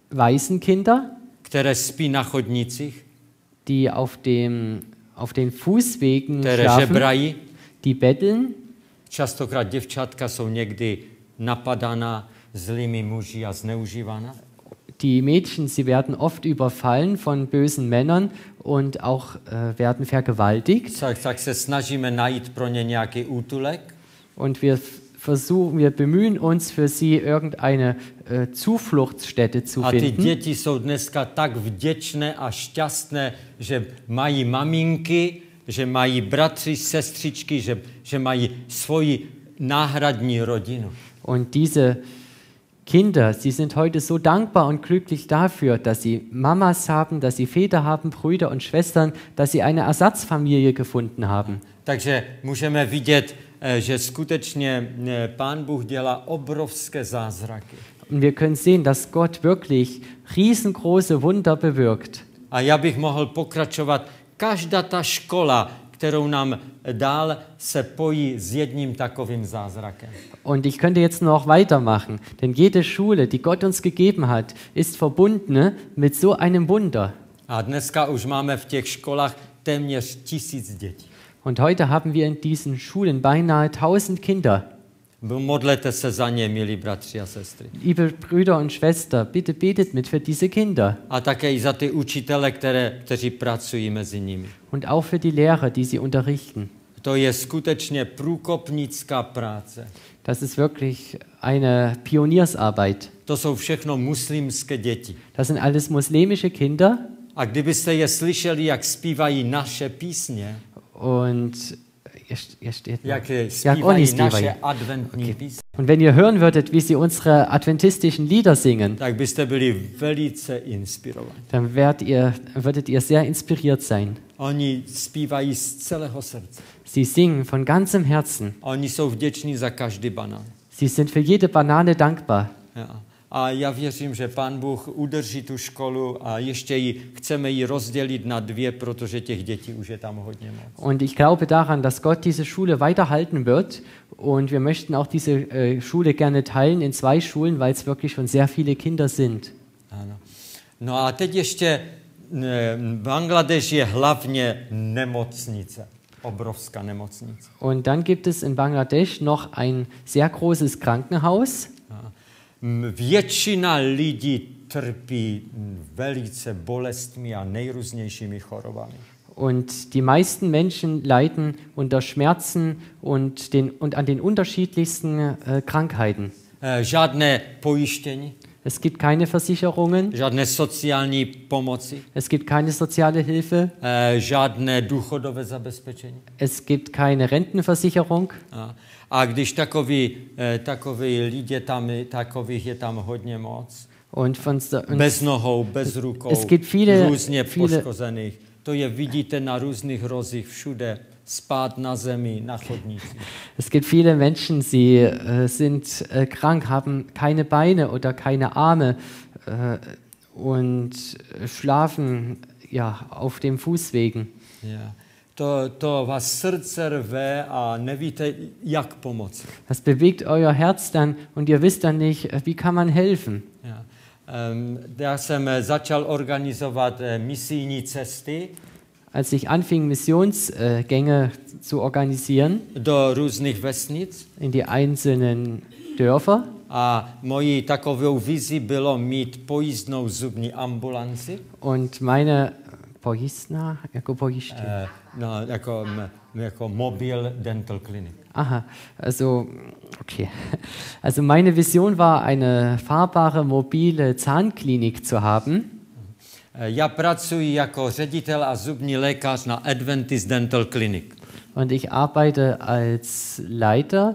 Waisenkinder, které spí na chodnicích, die auf, dem, auf den Fußwegen které schlafen, žebrají. die betteln. Častokrát děvčátka jsou někdy napadaná zlými muži a zneužívána. Die Mädchen, sie werden oft überfallen von bösen Männern und auch äh, werden vergewaltigt. Tak, tak se snažíme najít pro ně nějaký útulek. Und wir versuchen, wir bemühen uns für sie irgendeine äh, Zufluchtsstätte zu A ty finden. děti jsou dneska tak vděčné a šťastné, že mají maminky, že mají bratři, sestřičky, že, že mají svoji náhradní rodinu. Und diese Kinder, sie sind heute so dankbar und glücklich dafür, dass sie Mamas haben, dass sie Väter haben, Brüder und Schwestern, dass sie eine Ersatzfamilie gefunden haben. Takže můžeme vidět, eh, že skutečně eh, Pán Bůh dělá obrovské zázraky. Und wir können sehen, dass Gott wirklich riesengroße Wunder bewirkt. A já bych mohl pokračovat. Každá ta škola, kterou nám dál, se pojí s jedním takovým zázrakem. Und ich könnte jetzt noch weitermachen, denn jede Schule, die Gott uns gegeben hat, ist verbunden mit so einem Wunder. A dneska už máme v těch školách téměř tisíc dětí. Und heute haben wir in diesen Schulen beinahe tausend Kinder. Modlete se za ně, milí bratři a sestry. Liebe Brüder und Schwestern, bitte betet mit für diese Kinder. A také i za ty učitele, které, kteří pracují mezi nimi. Und auch für die Lehrer, die sie unterrichten. To je skutečně průkopnická práce. Das ist wirklich eine Pioniersarbeit. To jsou všechno muslimské děti. Das sind alles muslimische Kinder. A kdybyste je slyšeli, jak zpívají naše písně, Und ihr, ihr steht noch. jak Jak zpívají oni zpívají. naše adventní písně, Und wenn ihr hören würdet, wie sie unsere adventistischen Lieder singen, tak byste byli velice inspirovaní. dann werdet ihr, würdet ihr sehr inspiriert sein. Oni zpívají z celého srdce. Sie singen von ganzem Herzen. Oni jsou vděční za každý banán. Sie sind für jede Banane dankbar. Ja. A já věřím, že Pán Bůh udrží tu školu a ještě ji, chceme ji rozdělit na dvě, protože těch dětí už je tam hodně moc. Und ich glaube daran, dass Gott diese Schule weiterhalten wird. Und wir möchten auch diese äh, Schule gerne teilen in zwei Schulen, weil es wirklich schon sehr viele Kinder sind. Ano. No a teď ještě ne, Bangladeš je hlavně nemocnice. Obrovská nemocnice. Und dann gibt es in Bangladesch noch ein sehr großes Krankenhaus. A většina lidí trpí velice bolestmi a nejrůznějšími chorobami. Und die meisten Menschen leiden unter Schmerzen und, den, und an den unterschiedlichsten äh, Krankheiten. E, žádné pojištění, Es gibt keine Versicherungen, žádné sociální pomoci, es gibt keine soziale Hilfe, e, žádné důchodové zabezpečení. es gibt keine Rentenversicherung. A, a když takový, e, takový lidé tam, takových je tam hodně moc, Und von, so- und bez nohou, bez rukou, Es gibt viele- různě viele- poškozených. To je vidíte na různých rozích všude, spát na zemi, na chodnicích. es gibt viele Menschen, sie äh, sind äh, krank, haben keine Beine oder keine Arme äh, und schlafen ja, auf den Fußwegen. Ja. To, to vás srdce rve a nevíte, jak pomoci. Das bewegt euer Herz dann und ihr wisst dann nicht, äh, wie kann man helfen. Ja. Um, já jsem eh, začal organizovat eh, misijní cesty Als ich anfing, Missionsgänge zu organisieren do různých vesnic in die einzelnen Dörfer, a mojí takovou vizi bylo mít pojízdnou zubní ambulanci, und meine Pojistna, jako pojiště. eh, no, jako, m, jako mobil dental clinic. Aha, also, okay. Also meine Vision war, eine fahrbare, mobile Zahnklinik zu haben. Eh, Já pracuji jako ředitel a zubní lékař na Adventist Dental Clinic. Und ich arbeite als Leiter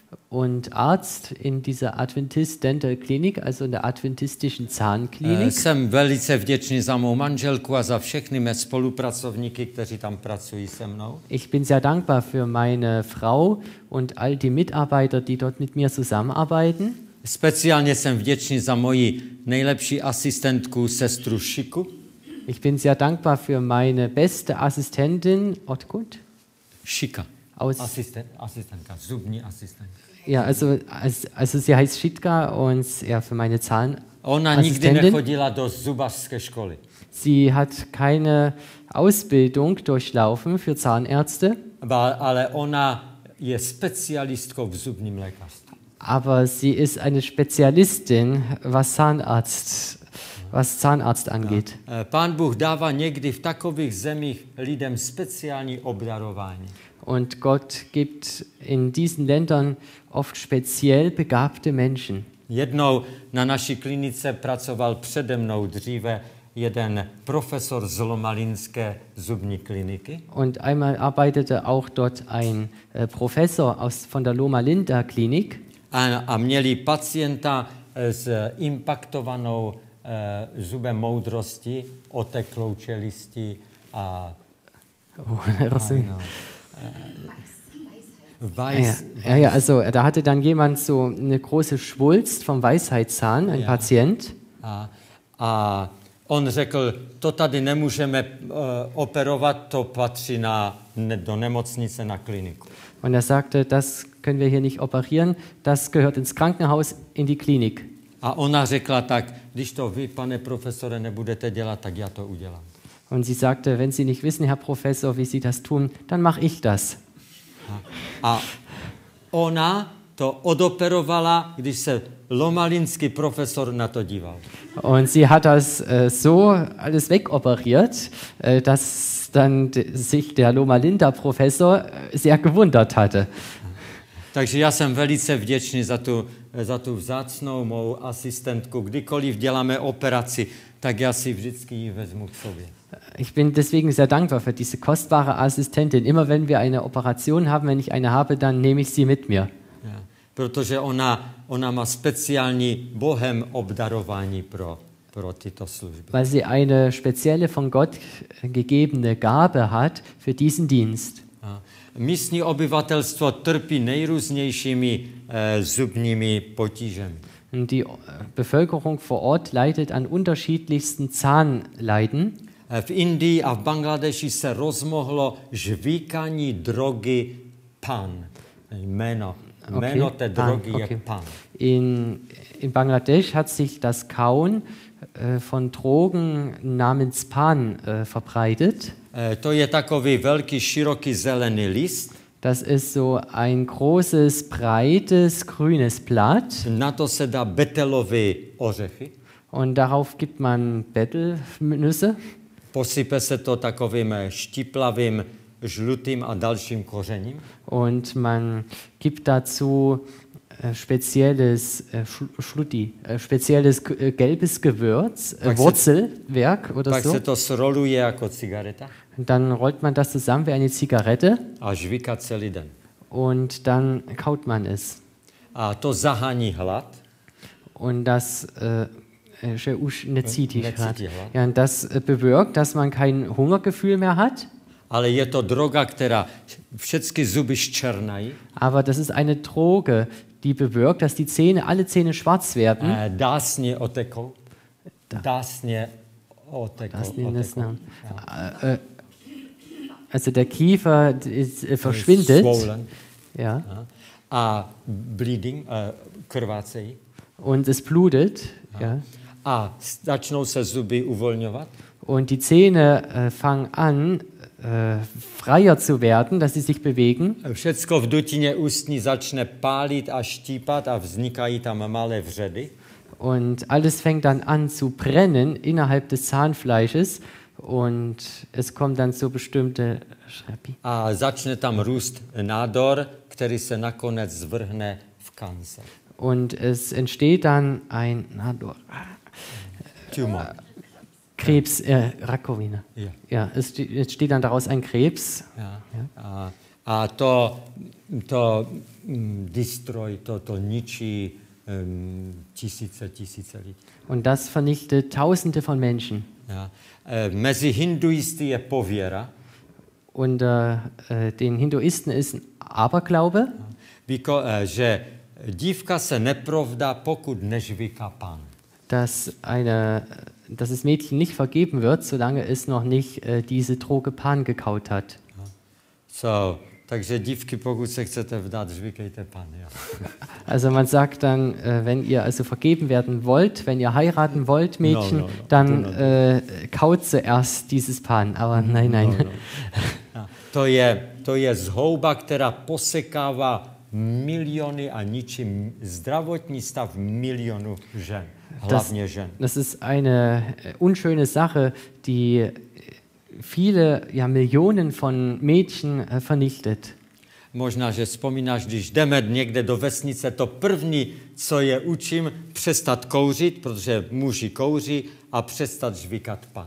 und Arzt in dieser Adventist Dental Clinic, also in der adventistischen Eh, Zahnklinik. Jsem velice vděčný za mou manželku a za všechny mé spolupracovníky, kteří tam pracují se mnou. Ich bin sehr dankbar für meine Frau und all die Mitarbeiter, die dort mit mir zusammenarbeiten. Speciálně jsem vděčný za moji nejlepší asistentku, sestru Šiku. Ich bin sehr dankbar für meine beste Assistentin, Otkut. Šika. Aus, Asistent, asistentka, zubní asistentka. ja, also, als, also sie heißt Schitka und ja, für meine Zahn, Ona nikdy Assistentin. nechodila do zubařské školy. Sie hat keine Ausbildung durchlaufen für Zahnärzte, Ba- Ale ona je specialistkou v zubním lékařství. aber sie ist eine Spezialistin, was Zahnarzt, was Zahnarzt angeht. Eh, Pán Bůh dává někdy v takových zemích lidem speciální obdarování. Und Gott gibt in diesen Ländern oft speziell begabte Menschen. Jednou na naší klinice pracoval přede mnou dříve jeden profesor z Lomalinské zubní kliniky. Und einmal arbeitete auch dort ein äh, Professor aus, von der Loma Linda Klinik. A, a měli pacienta eh, s impaktovanou eh, zubem moudrosti, oteklou čelistí a Oh, das- ano, eh, ja, Weiß, ja, ja, also da hatte dann jemand so eine große Schwulst vom Weisheitszahn, ein Ja. Patient. a, a on řekl, to tady nemůžeme eh, operovat, to patří na, ne, do nemocnice na kliniku. Und er sagte, das können wir hier nicht operieren, das gehört ins Krankenhaus, in die Klinik. A ona řekla tak, když to vy, pane profesore, nebudete dělat, tak já to udělám. Und sie sagte, wenn Sie nicht wissen, Herr Professor, wie Sie das tun, dann mache ich das. A ona to odoperovala, když se lomalinský profesor na to díval. Und sie hat das äh, so alles wegoperiert, äh, dass dann d- sich der Loma Linda Professor äh, sehr gewundert hatte. Takže já jsem velice vděčný za tu, za tu vzácnou mou asistentku. Kdykoliv děláme operaci, tak já si vždycky ji vezmu k sobě. Ich bin deswegen sehr dankbar für diese kostbare Assistentin. Immer wenn wir eine Operation haben, wenn ich eine habe, dann nehme ich sie mit mir. Ja. Protože ona, ona má speciální Bohem obdarování pro, pro tyto služby. Weil sie eine spezielle von Gott gegebene Gabe hat für diesen Dienst. A místní obyvatelstvo trpí nejrůznějšími eh, zubními potížemi. Und die äh, Bevölkerung vor Ort leidet an unterschiedlichsten Zahnleiden. Eh, V Indii a v Bangladeši se rozmohlo žvíkání drogy pan. Jméno, jméno té Pan, drogy je okay. pan. In, in Bangladesch hat sich das Kauen äh, von Drogen namens Pan äh, verbreitet. Eh, To je takový velký, široký zelený list. Das ist so ein großes, breites, grünes Blatt Na to se dá betelové ořechy. und darauf gibt man Betelnüsse Posype se to takovým eh, štiplavým, žlutým a dalším kořením. und man gibt dazu äh, spezielles äh, Schl- Schlutti, äh, spezielles g- äh, gelbes Gewürz, äh, Pak se- Wurzelwerk oder Pak so. se to sroluje jako cigareta Und dann rollt man das zusammen wie eine Zigarette a žvíká celý den. und dann kaut man es. A to zahání hlad. Und das äh, äh, že už necítí necítí hlad. hlad. Ja, und das äh, bewirkt, dass man kein Hungergefühl mehr hat, Ale je to droga, která všechny zuby zčernají, aber das ist eine Droge, die bewirkt, dass die Zähne, alle Zähne schwarz werden. eh, dásně otekou. Dásně otekou. Das nennen das otekou. Namen. Äh, äh, also der Kiefer d- ist, äh, verschwindet. Swollen. Ja, A- A bleeding, eh, krvácejí. und es blutet. Ja. A začnou se zuby uvolňovat. Und die Zähne äh, fangen an, äh, freier zu werden, dass sie sich bewegen. Všecko v dutině ústní začne pálit a štípat a vznikají tam malé vředy. Und alles fängt dann an zu brennen innerhalb des Zahnfleisches und es kommen dann so bestimmte Schrepi. A začne tam růst nádor, který se nakonec zvrhne v kancer. Und es entsteht dann ein na, do- Tumor. Krebs, äh, Rakovina. Ja. Ja, es ste- es entsteht dann daraus ein Krebs. Ja. A, a to, to mm, destroy, to, to ničí um, tisíce, tisíce lidí. Und das vernichtet Tausende von Menschen. Ja. E, mezi hinduisty je pověra, Unter äh, den Hinduisten ist ein Aberglaube, Biko, e, že dívka se neprovdá, pokud nežvíká pán. dass, eine, dass das Mädchen nicht vergeben wird, solange es noch nicht äh, diese Droge Pan gekaut hat. So, Takže dívky, pokud se chcete vdát, žvykejte Pan. Ja. Also man sagt dann, äh, wenn ihr also vergeben werden wollt, wenn ihr heiraten wollt, Mädchen, No, no, no. dann No, no. äh, kaut zuerst dieses Pan. Aber nein, nein. No, no. Ja. To je, to je zhouba, která posekává miliony a ničí zdravotní stav milionů žen, hlavně žen. Das ist eine äh, unschöne Sache, die äh, viele, ja Millionen von Mädchen äh, vernichtet. Možná, že vzpomínáš, když jdeme někde do vesnice, to první, co je učím, přestat kouřit, protože muži kouří, a přestat žvíkat Pan.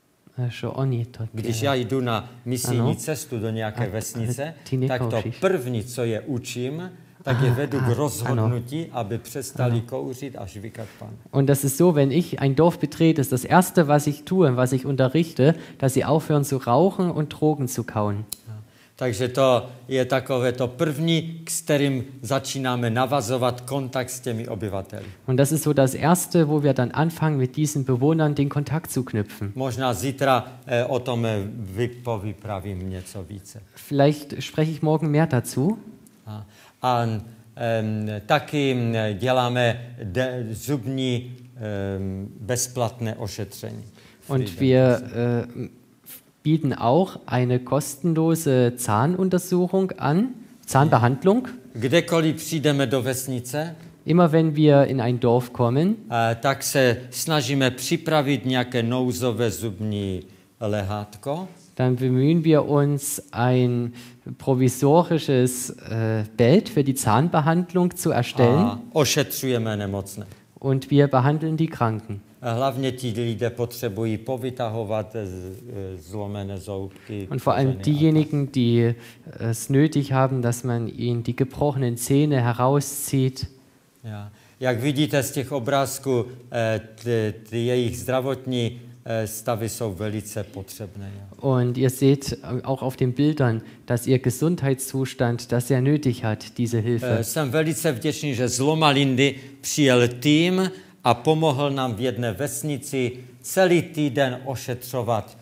Що oni to Když já jdu na misijní Ano. cestu do nějaké A- vesnice, ale ty tak to nekouříš. první, co je učím, tak je vedu k rozhodnutí, aby přestali kouřit a žvíkat Pan. Und das ist so, wenn ich ein Dorf betrete, ist das Erste, was ich tue, was ich unterrichte, dass sie aufhören zu rauchen und Drogen zu kauen. Takže to je takové to první, s kterým začínáme navazovat kontakt s těmi obyvateli. Und das ist so das Erste, wo wir dann anfangen, mit diesen Bewohnern den Kontakt zu knüpfen. Možná zítra eh, o tom eh, vypovypravím něco více. Vielleicht spreche ich morgen mehr dazu. A, a em, taky mm, děláme de, zubní em, bezplatné ošetření. Und wir äh, bieten auch eine kostenlose Zahnuntersuchung an, Zahnbehandlung. Kdekoliv přijdeme do vesnice, Immer wenn wir in ein Dorf kommen, eh, tak se snažíme připravit nějaké nouzové zubní lehátko. dann bemühen wir uns, ein provisorisches äh, Bild für die Zahnbehandlung zu erstellen. A ošetřujeme nemocné. Und wir behandeln die Kranken. A hlavně ti lidé potřebují povytahovat z- eh, zlomené zoubky. Und vor allem kořeny a diejenigen, die es nötig haben, dass man ihnen die gebrochenen Zähne herauszieht. tak. Ja. Jak vidíte z těch obrázků, eh, ty, ty jejich zdravotní eh, stavy jsou velice potřebné. Ja. Und ihr seht auch auf den Bildern, dass ihr Gesundheitszustand das sehr nötig hat, diese Hilfe. Eh, Jsem velice vděčný, že z Loma Lindy přijel tým a pomohl nám v jedné vesnici celý týden ošetřovat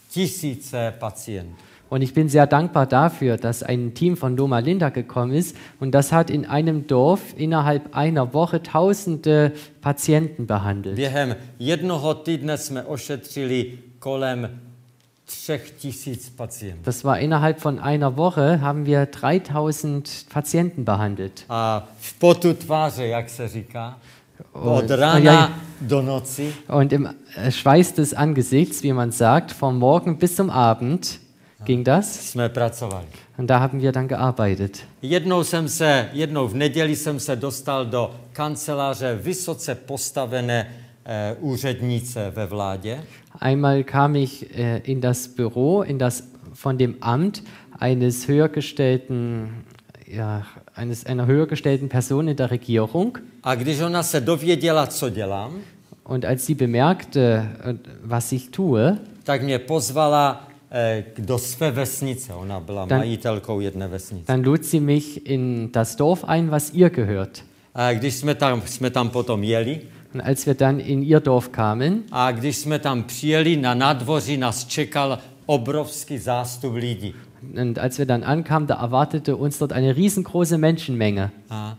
tisíce pacientů. Und ich bin sehr dankbar dafür, dass ein Team von Loma Linda gekommen ist und das hat in einem Dorf innerhalb einer Woche tausende Patienten behandelt. Během jednoho týdne jsme ošetřili kolem třech tisíc pacientů. Das war innerhalb von einer Woche, haben wir dreitausend Patienten behandelt. A v potu tváře, jak se říká, od Und, rána ja, do noci und im äh, Schweiß des Angesichts, wie man sagt, vom Morgen bis zum Abend ging das. jsme pracovali. Und da haben wir dann gearbeitet. Jednou jsem se, jednou v neděli jsem se dostal do kanceláře vysoce postavené eh, úřednice ve vládě. Einmal kam ich äh, in das Büro, in das von dem Amt eines höhergestellten, ja, eines, einer höhergestellten Person in der Regierung. A když ona se dověděla, co dělám, Und als sie bemerkte, äh, was ich tue, tak mě pozvala eh, do své vesnice. Ona byla Dan- majitelkou jedné vesnice. dann lud sie mich in das Dorf ein, was ihr gehört. A když jsme tam, jsme tam potom jeli, Und als wir dann in ihr Dorf kamen, a když jsme tam přijeli, na nádvoří nás čekal obrovský zástup lidí. und als wir dann ankamen, da erwartete uns dort eine riesengroße Menschenmenge. A,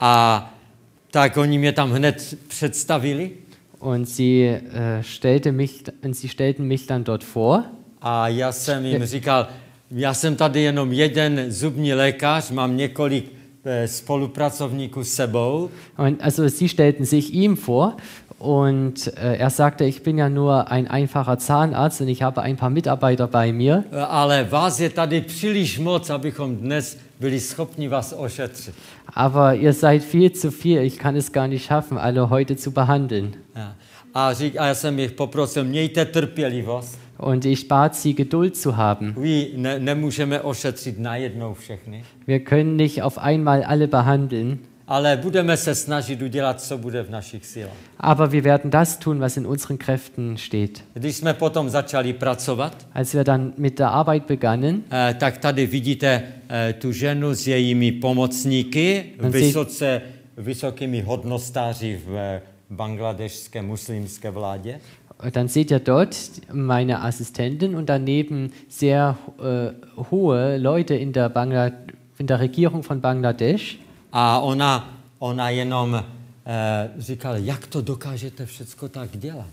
a tak oni mě tam hned představili Und sie, äh, stellte mich, und sie stellten mich dann dort vor. a já jsem jim říkal, já jsem tady jenom jeden zubní lékař, mám několik eh, spolupracovníků s sebou Und also sie stellten sich ihm vor und äh, er sagte, ich bin ja nur ein einfacher Zahnarzt und ich habe ein paar Mitarbeiter bei mir. eh, ale vás je tady příliš moc, abychom dnes byli schopni vás ošetřit. Aber ihr seid viel zu viel, ich kann es gar nicht schaffen, alle heute zu behandeln. A, a, řík, a já jsem jich poprosil, mějte trpělivost. Und ich bat sie, Geduld zu haben. Ví, ne, nemůžeme ošetřit najednou všechny, Wir können nicht auf einmal alle behandeln, ale budeme se snažit udělat, co bude v našich silách. aber wir werden das tun, was in unseren Kräften steht. Když jsme potom začali pracovat, Als wir dann mit der Arbeit begannen, eh, tak tady vidíte eh, tu ženu s jejími pomocníky, Ten si- vysoce, vysokými hodnostáři v eh, bangladešské muslimské vládě. Und dann seht ihr dort meine Assistentin und daneben sehr äh, hohe Leute in der, Bangla in der Regierung von Bangladesch. A ona, ona jenom eh, říkala, jak to dokážete všecko tak dělat?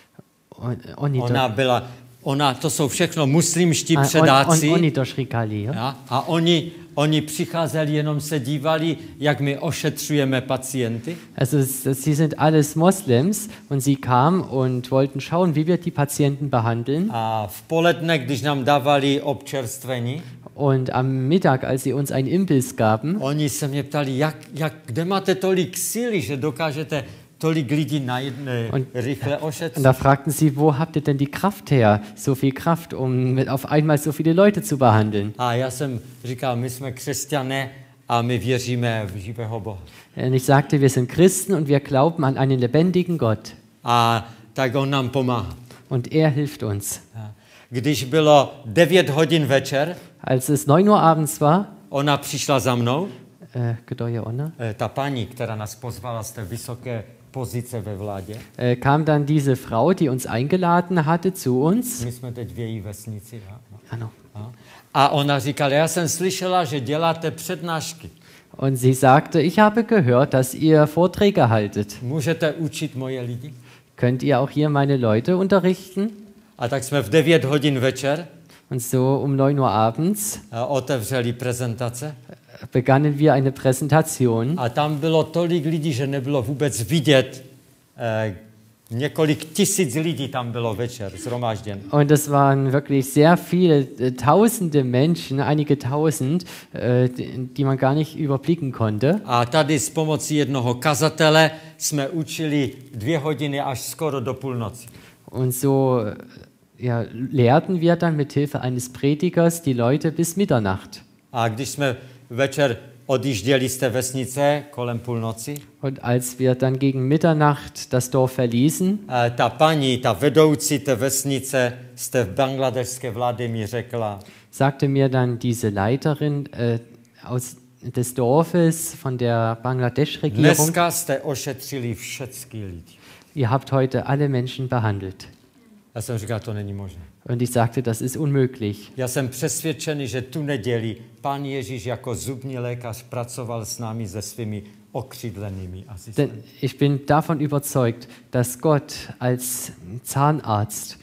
On, oni Ona to, byla, ona, to jsou všechno muslimští a, on, předáci. on, oni to říkali, jo? Ja? A oni, oni přicházeli, jenom se dívali, jak my ošetřujeme pacienty. Also es- sie sind alles Moslems und sie kamen und wollten schauen, wie wir die Patienten behandeln. A v poledne, když nám dávali občerstvení, Und am Mittag, als sie uns einen Imbiss gaben, oni se mě ptali, jak, jak, kde máte tolik síly, že dokážete tolik lidí na jedné Und- rychle und ošetřit. da fragten sie, wo habt ihr denn die Kraft her, so viel Kraft, um mit auf einmal so viele Leute zu behandeln? A já jsem říkal, my jsme křesťané a my věříme v živého Boha. Und ich sagte, wir sind Christen und wir glauben an einen lebendigen Gott. A tak on nám pomáhá. Und er hilft uns. A když bylo devět hodin večer, Als es neun Uhr abends war, ona přišla za mnou, äh, Gedeue Onna, eh, ta paní, která nás pozvala z té vysoké pozice ve vládě. äh, kam dann diese Frau, die uns eingeladen hatte, zu uns. My jsme teď v její vesnici. A, Ano. a, a ona říkala, já jsem slyšela, že děláte přednášky. Und sie sagte, ich habe gehört, dass ihr Vorträge haltet. Můžete učit moje lidi? Könnt ihr auch hier meine Leute unterrichten? A tak jsme v devět hodin večer Und so um neun Uhr abends eh, otevřeli prezentace. begannen wir eine Präsentation. A tam bylo tolik lidí, že nebylo vůbec vidět. Eh, několik tisíc lidí tam bylo večer zhromážděn. Und es waren wirklich sehr viele, äh, tausende Menschen, einige tausend, äh, die, die man gar nicht überblicken konnte. A tady s pomocí jednoho kazatele jsme učili dvě hodiny až skoro do půlnoci. Und so äh, ja, lehrten wir dann mit Hilfe eines Predigers die Leute bis Mitternacht. A když jsme večer odjížděli z té vesnice kolem půlnoci, Und als wir dann gegen Mitternacht das Dorf verließen, eh, ta paní, ta vedoucí té vesnice z té bangladešské vlády mi řekla, sagte mir dann diese Leiterin äh, aus des Dorfes von der Bangladesch-Regierung, dneska jste ošetřili všechny lidi. ihr habt heute alle Menschen behandelt. Já jsem říkal, to není možné. Und ich sagte, das ist unmöglich. Já jsem přesvědčený, že tu neděli Pán Ježíš jako zubní lékař pracoval s námi se svými okřídlenými asistenty. Denn ich bin davon überzeugt, dass Gott als Zahnarzt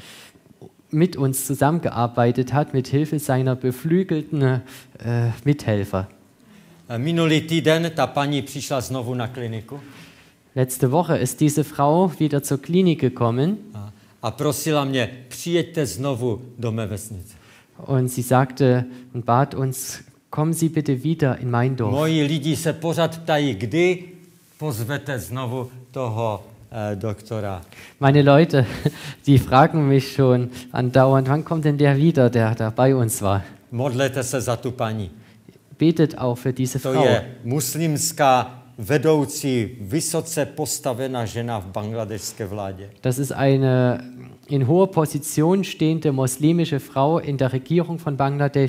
mit uns zusammengearbeitet hat, mit Hilfe seiner beflügelten äh, Mithelfer. Minulý týden ta paní přišla znovu na kliniku Letzte Woche ist diese Frau wieder zur Klinik gekommen a, a prosila mě, přijeďte znovu do mé vesnice. und sie sagte und bat uns, kommen Sie bitte wieder in mein Dorf. Moji lidi se pořád ptají, kdy pozvete znovu toho eh, doktora. Meine Leute, die fragen mich schon andauernd, wann kommt denn der wieder, der da bei uns war? Modlete se za tu paní. Betet auch für diese To Frau. je muslimská vedoucí, vysoce postavená žena v bangladešské vládě. Das ist eine in hoher Position stehende muslimische Frau in der Regierung von Bangladesch.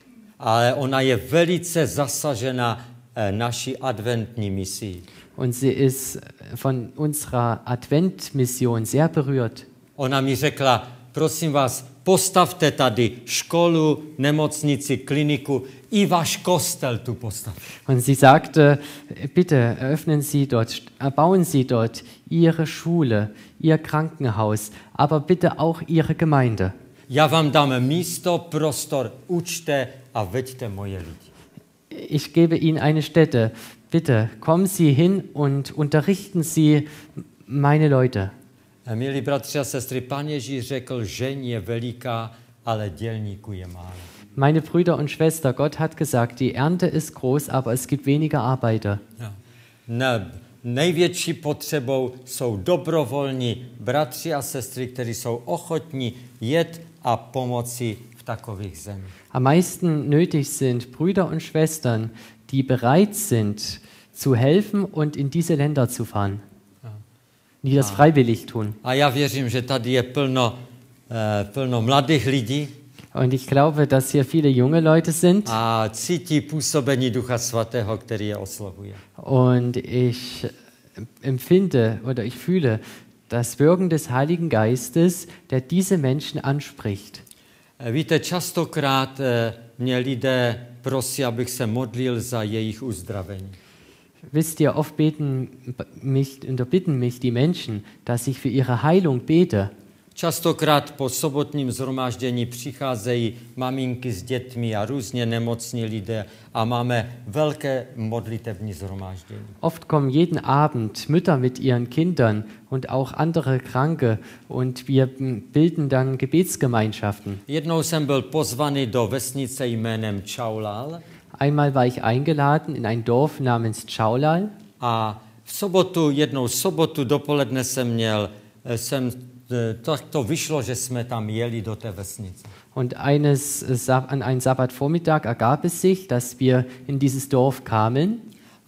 Ale ona je velice zasažena eh, naší adventní misí. Und sie ist von unserer Adventmission sehr berührt. Ona mi řekla, prosím vás, postavte tady školu, nemocnici, kliniku, i váš kostel tu postavte. Und sie sagte, bitte eröffnen Sie dort, erbauen Sie dort Ihre Schule, Ihr Krankenhaus, aber bitte auch Ihre Gemeinde. Já vám dám místo, prostor, učte a veďte moje lidi. Ich gebe Ihnen eine Stätte. Bitte kommen Sie hin und unterrichten Sie meine Leute. A milí bratři a sestry, Pán Ježíš řekl, žeň je veliká, ale dělníků je málo. Meine Brüder und Schwestern, Gott hat gesagt, die Ernte ist groß, aber es gibt weniger Arbeiter. No. Ne, největší potřebou jsou dobrovolní bratři a sestry, kteří jsou ochotní jet a pomoci v takových zemích. Am meisten nötig sind Brüder und Schwestern, die bereit sind, zu helfen und in diese Länder zu fahren. Die das freiwillig tun. A já věřím, že tady je plno, eh, plno mladých lidí Und ich glaube, dass hier viele junge Leute sind. a cítí působení Ducha Svatého, který je oslovuje. Und ich empfinde oder ich fühle das Wirken des Heiligen Geistes, der diese Menschen anspricht. Víte, častokrát eh, mě lidé prosí, abych se modlil za jejich uzdravení. Wisst ihr, oft beten mich, oder bitten mich die Menschen, dass ich für ihre Heilung bete. Častokrát po sobotním shromáždění přicházejí maminky s dětmi a různě nemocní lidé a máme velké modlitební shromáždění. Oft kommen jeden Abend Mütter mit ihren Kindern und auch andere Kranke und wir bilden dann Gebetsgemeinschaften. Jednou jsem byl pozvaný do vesnice jménem Čaulal. Einmal war ich eingeladen in ein Dorf namens Chaulal. A v sobotu, jednou sobotu dopoledne jsem měl, jsem, tak to vyšlo, že jsme tam jeli do té vesnice. Und eines, an einem Sabbatvormittag ergab es sich, dass wir in dieses Dorf kamen.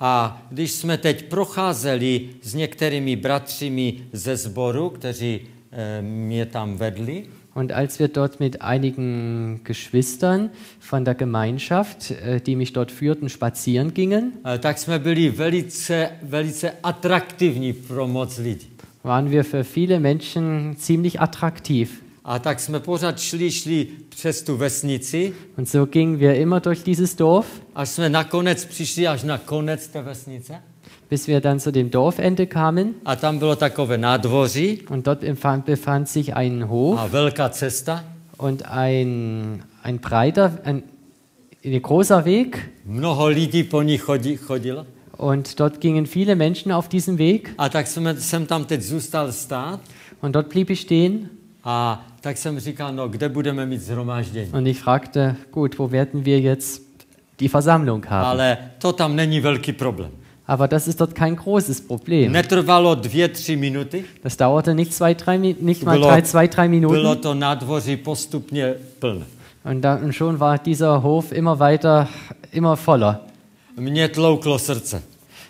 A když jsme teď procházeli s některými bratřími ze sboru, kteří e, mě tam vedli, Und als wir dort mit einigen Geschwistern von der Gemeinschaft, die mich dort führten, spazieren gingen, tak jsme byli velice, velice atraktivní pro moc lidí. waren wir für viele Menschen ziemlich attraktiv. A tak jsme pořád šli, šli přes tu vesnici. Und so gingen wir immer durch dieses Dorf, až jsme nakonec přišli až na konec té vesnice. Bis wir dann zu dem Dorfende kamen. A tam bylo takové nádvoří. Und dort befand sich ein Hof. A velká cesta. Und ein, ein breiter, ein, ein großer Weg. Mnoho lidí po ní chodí, chodilo. Und dort gingen viele Menschen auf diesem Weg. A tak jsme, jsem tam teď zůstal stát. Und dort blieb ich stehen. A tak jsem říkal, no, kde budeme mít shromáždění? Und ich fragte, gut, wo werden wir jetzt die Versammlung haben? Ale to tam není velký problém. Aber das ist dort kein großes Problem. Netrvalo dvě, tři minuty. Das dauerte nicht, zwei, drei, nicht mal drei, zwei, drei Minuten. Bylo to nádvoří postupně plné. Und dann schon war dieser Hof immer weiter, immer voller. Mně tlouklo srdce.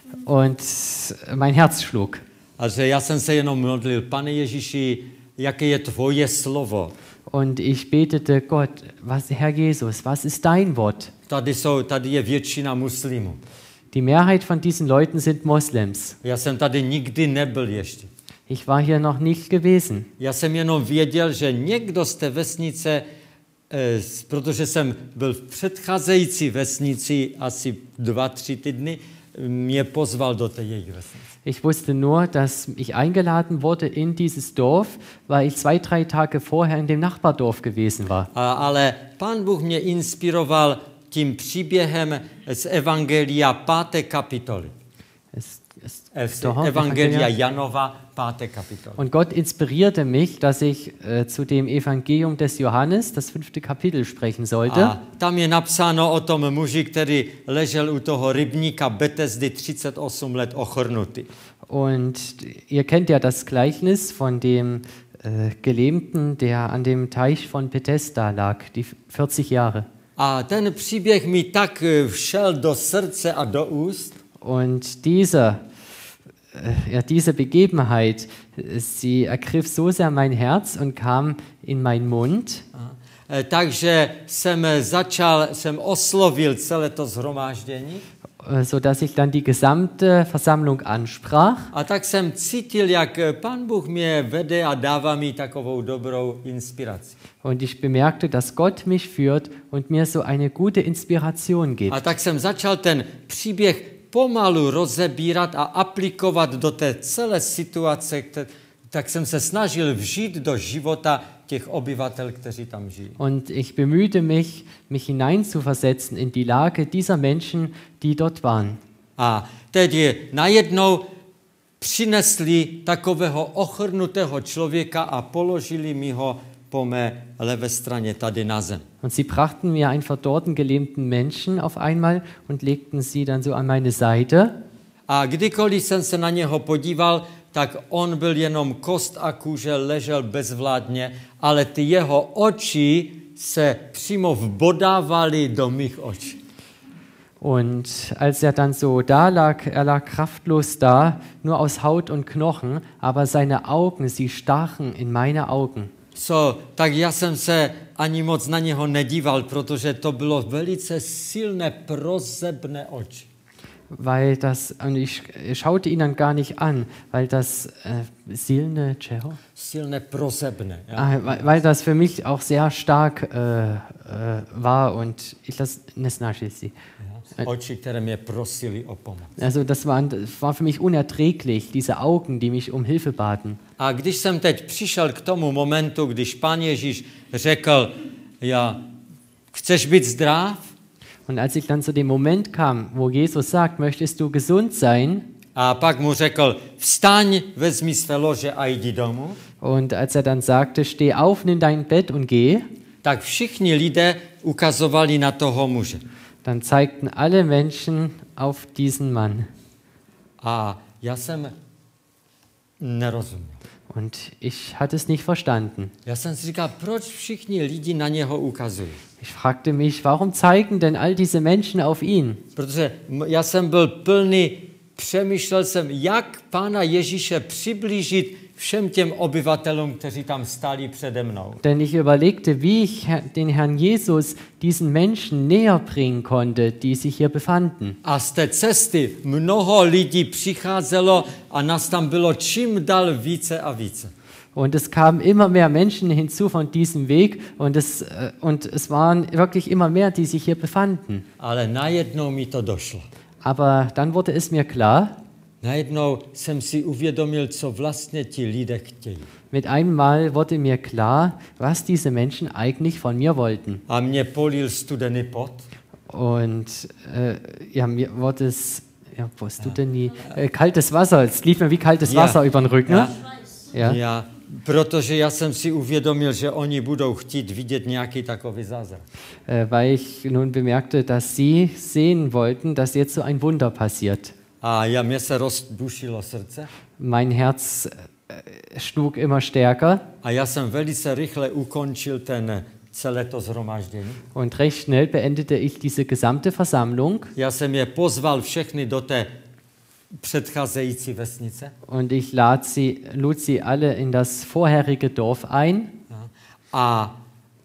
Und mein Herz schlug. Also já jsem se jenom modlil, Pane Ježíši, jaké je tvoje slovo? Und ich betete, Gott, was, Herr Jesus, was ist dein Wort? Tady, jsou, tady je většina muslimů. Die Mehrheit von diesen Leuten sind Moslems. Já jsem tady nikdy nebyl ještě. Ich war hier noch nicht gewesen. Já jsem jenom věděl, že někdo z té vesnice, eh, protože jsem byl v předcházející vesnici asi dva, tři týdny, mě pozval do té jejich vesnice. Ich wusste nur, dass ich eingeladen wurde in dieses Dorf, weil ich zwei, drei Tage vorher in dem Nachbardorf gewesen war. A, ale Pán Bůh mě inspiroval tím příběhem z Evangelia páté kapitoly. Es, es, Z doch, Evangelia Janova páté kapitoly. Und Gott inspirierte mich, dass ich äh, zu dem Evangelium des Johannes, das fünfte Kapitel, sprechen sollte. A tam je napsáno o tom muži, který ležel u toho rybníka Betesdy třicet osm let ochrnutý. Und ihr kennt ja das Gleichnis von dem äh, Gelähmten, der an dem Teich von Bethesda lag, die vierzig Jahre. A ten příběh mi tak všel do srdce a do úst. Und diese, äh, ja, diese Begebenheit, sie ergriff so sehr mein Herz und kam in meinen Mund. A, takže jsem začal, jsem oslovil celé to shromáždění. So dass ich dann die gesamte Versammlung ansprach. A tak jsem cítil, jak Pán Bůh mě vede a dává mi takovou dobrou inspiraci. Und ich bemerkte, dass Gott mich führt und mir so eine gute Inspiration gibt. A tak jsem začal ten příběh pomalu rozebírat a aplikovat do té celé situace, tak jsem se snažil vžít do života těch obyvatel, kteří tam žijí. Und ich bemühte mich, mich hineinzuversetzen in die Lage dieser Menschen, die dort waren. A teď najednou přinesli takového ochrnutého člověka a položili mi ho po mé levé straně tady na zem. Und sie brachten mir einen verdorrten, gelähmten Menschen auf einmal und legten sie dann so an meine Seite. A kdykoliv jsem se na něho podíval, tak on byl jenom kost a kůže, ležel bezvládně, ale ty jeho oči se přímo vbodávaly do mých očí. Und als er dann so da lag, er lag kraftlos da, nur aus Haut und Knochen, aber seine Augen, sie stachen in meine Augen. So, tak já jsem se ani moc na něho nedíval, protože to bylo velice silné prozebné oči. weil das, und ich schaute ihn dann gar nicht an, weil das äh, silne Čeho? Silné prosebné. Ja? Ah, weil, weil das für mich auch sehr stark äh, äh, war und ich das nesnažil si. Oči, které mě prosili o pomoc. Also das war, das war für mich unerträglich, diese Augen, die mich um Hilfe baten. A když jsem teď přišel k tomu momentu, když Pán Ježíš řekl, ja, chceš být zdrav? Und als ich dann zu dem Moment kam, wo Jesus sagt, möchtest du gesund sein? A pak mu řekl, vstaň, vezmi své lože a jdi domů. Und als er dann sagte, steh auf, nimm dein Bett und geh, Tak všichni lidé ukazovali na toho muže. dann zeigten alle Menschen auf diesen Mann. A já jsem nerozuměl. Und ich hatte es nicht verstanden. Já jsem si říkal, proč všichni lidi na něho ukazují? Ich fragte mich, warum zeigen denn all diese Menschen auf ihn? Protože m- já jsem byl plný, přemýšlel jsem, jak Pána Ježíše přiblížit všem těm obyvatelům, kteří tam stáli přede mnou. Denn ich überlegte, wie ich Herr- den Herrn Jesus diesen Menschen näher bringen konnte, die sich hier befanden. A z té cesty mnoho lidí přicházelo a nás tam bylo čím dál více a více. Und es kamen immer mehr Menschen hinzu von diesem Weg und es, äh, und es waren wirklich immer mehr, die sich hier befanden. Ale najednou mi to došlo. Aber dann wurde es mir klar, Najednou jsem si uvědomil, co vlastně ti lidé chtějí. mit einem Mal wurde mir klar, was diese Menschen eigentlich von mir wollten. A mě polil studený pot. Und äh, ja, mir wurde es, ja, wo hast du denn die, äh, kaltes Wasser, es lief mir wie kaltes Ja. Wasser über den Rücken. Ja. Ja. Já, protože já jsem si uvědomil, že oni budou chtít vidět nějaký takový zázrak. Äh, weil ich nun bemerkte, dass sie sehen wollten, dass jetzt so ein Wunder passiert. A já, mě se rozbušilo srdce Mein Herz äh, schlug immer stärker a já jsem velice rychle ukončil ten celé to shromáždění. und recht schnell beendete ich diese gesamte Versammlung Já jsem je pozval všechny do té předcházející vesnice. und ich lad sie, lud sie alle in das vorherige Dorf ein. A,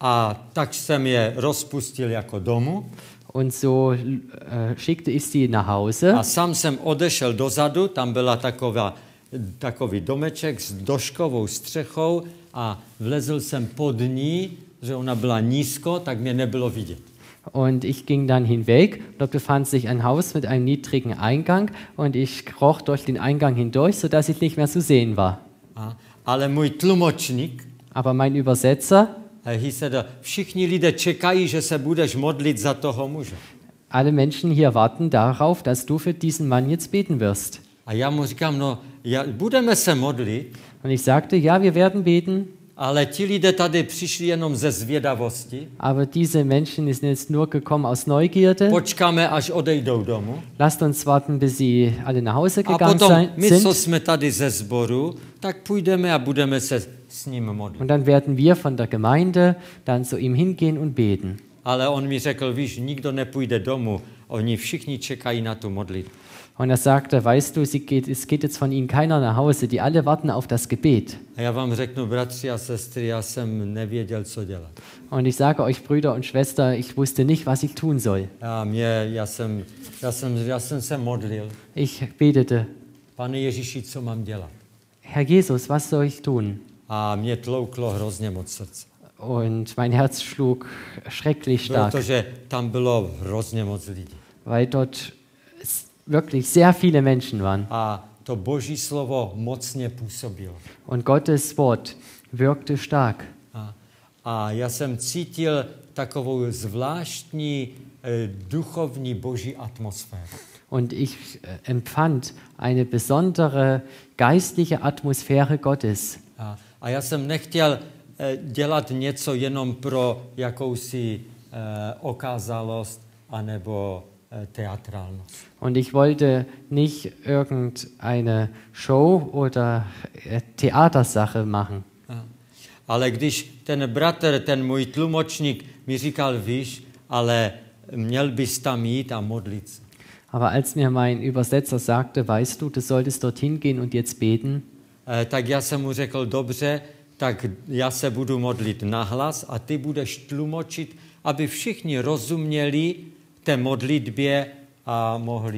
a tak jsem je rozpustil jako domů Und so äh, schickte ich sie nach Hause. a sám jsem odešel dozadu, tam byla taková, takový domeček s doškovou střechou a vlezl jsem pod ní, že ona byla nízko, tak mě nebylo vidět. Und ich ging dann hinweg. Dort befand sich ein Haus mit einem niedrigen Eingang und ich kroch durch den Eingang hindurch, sodass ich nicht mehr zu sehen war. A, ale můj tlumočník, Aber mein Übersetzer, he said, všichni lidé čekají, že se budeš modlit za toho muže. alle Menschen hier warten darauf, dass du für diesen Mann jetzt beten wirst. A já mu říkám, no, já, budeme se modlit, Und ich sagte, ja, wir werden beten, ale ti lidé tady přišli jenom ze zvědavosti. aber diese Menschen sind jetzt nur gekommen aus Neugierde. Počkáme, až odejdou domů. Lasst uns warten, bis sie alle nach Hause A gegangen potom sein, my, co sind. jsme tady ze sboru, tak půjdeme a budeme se s ním modlit. Und dann werden wir von der Gemeinde dann zu ihm hingehen und beten. Ale on mi řekl, víš, nikdo nepůjde domů, oni všichni čekají na tu modlitbu. Und er sagte, weißt du, sie geht, es geht jetzt von ihnen keiner nach Hause, die alle warten auf das Gebet. A já vám řeknu, bratři a sestry, já jsem nevěděl, co dělat. Und ich sage euch, Brüder und Schwestern, ich wusste nicht, was ich tun soll. A mě, já, jsem, já, jsem, já jsem se modlil. Ich betete, Pane Ježíši, co mám dělat? Herr Jesus, was soll ich tun? A mě tlouklo hrozně moc srdce. Und mein Herz schlug schrecklich stark, Protože tam bylo hrozně moc lidí. weil dort s- wirklich sehr viele Menschen waren. A to Boží slovo mocně působilo. Und Gottes Wort wirkte stark. A, a já jsem cítil takovou zvláštní eh, duchovní Boží atmosféru. Und ich äh, empfand eine besondere geistliche Atmosphäre Gottes. A, a já jsem nechtěl eh, dělat něco jenom pro jakousi eh, okázalost anebo eh, teatrálnost. Und ich wollte nicht irgendeine Show oder äh, Theatersache machen. A, ale když ten bratr, ten můj tlumočník mi říkal, víš, ale měl bys tam jít a modlit se. Aber als mir mein Übersetzer sagte, weißt du, du solltest dorthin gehen und jetzt beten, Eh, tak já jsem mu řekl, dobře, tak já se budu modlit nahlas a ty budeš tlumočit, aby všichni rozuměli té modlitbě a mohli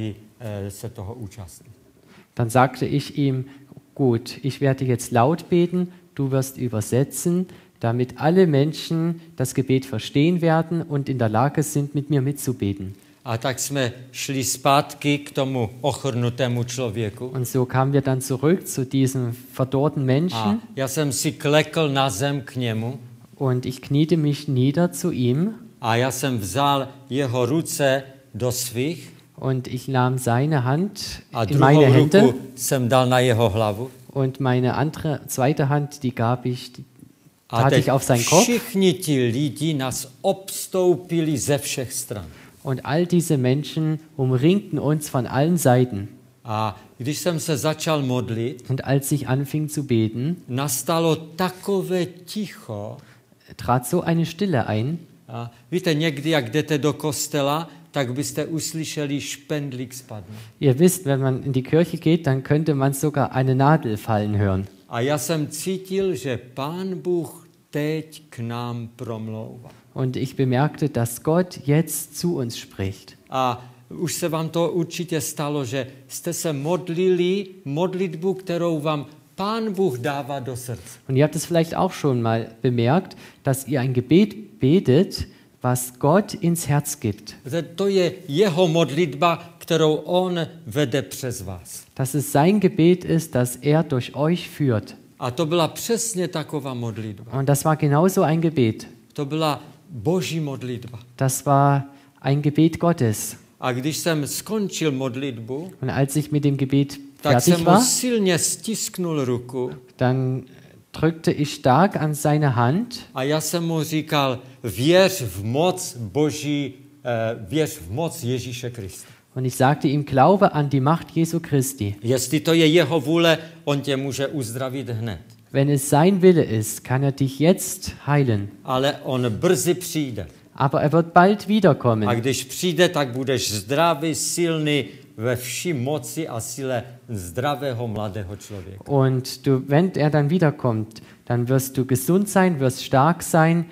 eh, se toho účastnit. Dann sagte ich ihm, gut, ich werde jetzt laut beten, du wirst übersetzen, damit alle Menschen das Gebet verstehen werden und in der Lage sind, mit mir mitzubeten. A tak jsme šli zpátky k tomu ochrnutému člověku. Und so kamen wir dann zurück zu diesem verdorrten A Menschen já jsem si klekl na zem k němu und ich kniete mich nieder zu ihm a já jsem vzal jeho ruce do svých und ich nahm seine Hand a in meine druhou Hände ruku jsem dal na jeho hlavu. und meine andere, zweite Hand, die gab ich, die A tat teď ich auf seinen Kopf. všichni ti lidi nás obstoupili ze všech stran. Und all diese Menschen umringten uns von allen Seiten. A když jsem se začal modlit, Und als ich anfing zu beten, nastalo takové ticho. trat so eine Stille ein. A víte, někdy, jak jdete do kostela, tak byste uslyšeli špendlík spadnout. Ihr wisst, wenn man in die Kirche geht, dann könnte man sogar eine Nadel fallen hören. A já jsem cítil, že Pán Bůh teď k nám promlouvá. Und ich bemerkte, dass Gott jetzt zu uns spricht. A už se vám to určitě stalo, že jste se modlili modlitbu, kterou vám Pán Bůh dává do srdce. Und ihr habt es vielleicht auch schon mal bemerkt, dass ihr ein Gebet betet, was Gott ins Herz gibt. To je jeho modlitba, kterou on vede přes vás. Dass es sein Gebet ist, das er durch euch führt. A to byla přesně taková modlitba. Und das war genauso ein Gebet. To byla Boží modlitba. Das war ein Gebet Gottes. A když jsem skončil modlitbu, Und als ich mit dem Gebet tak jsem fertig mu war, silně stisknul ruku dann drückte ich stark an seine Hand a já jsem mu říkal, věř v moc Boží, eh, věř v moc Ježíše Krista. und ich sagte ihm, glaube an die Macht Jesu Christi. Jestli to je jeho vůle, on tě může uzdravit hned. Wenn es sein Wille ist, kann er dich jetzt heilen. Ale on brzy přijde. Aber er wird bald A wiederkommen. když přijde, tak budeš zdravý, silný, ve vší moci a síle zdravého mladého člověka. Und du, wenn er dann wiederkommt, dann wirst du gesund sein, wirst stark sein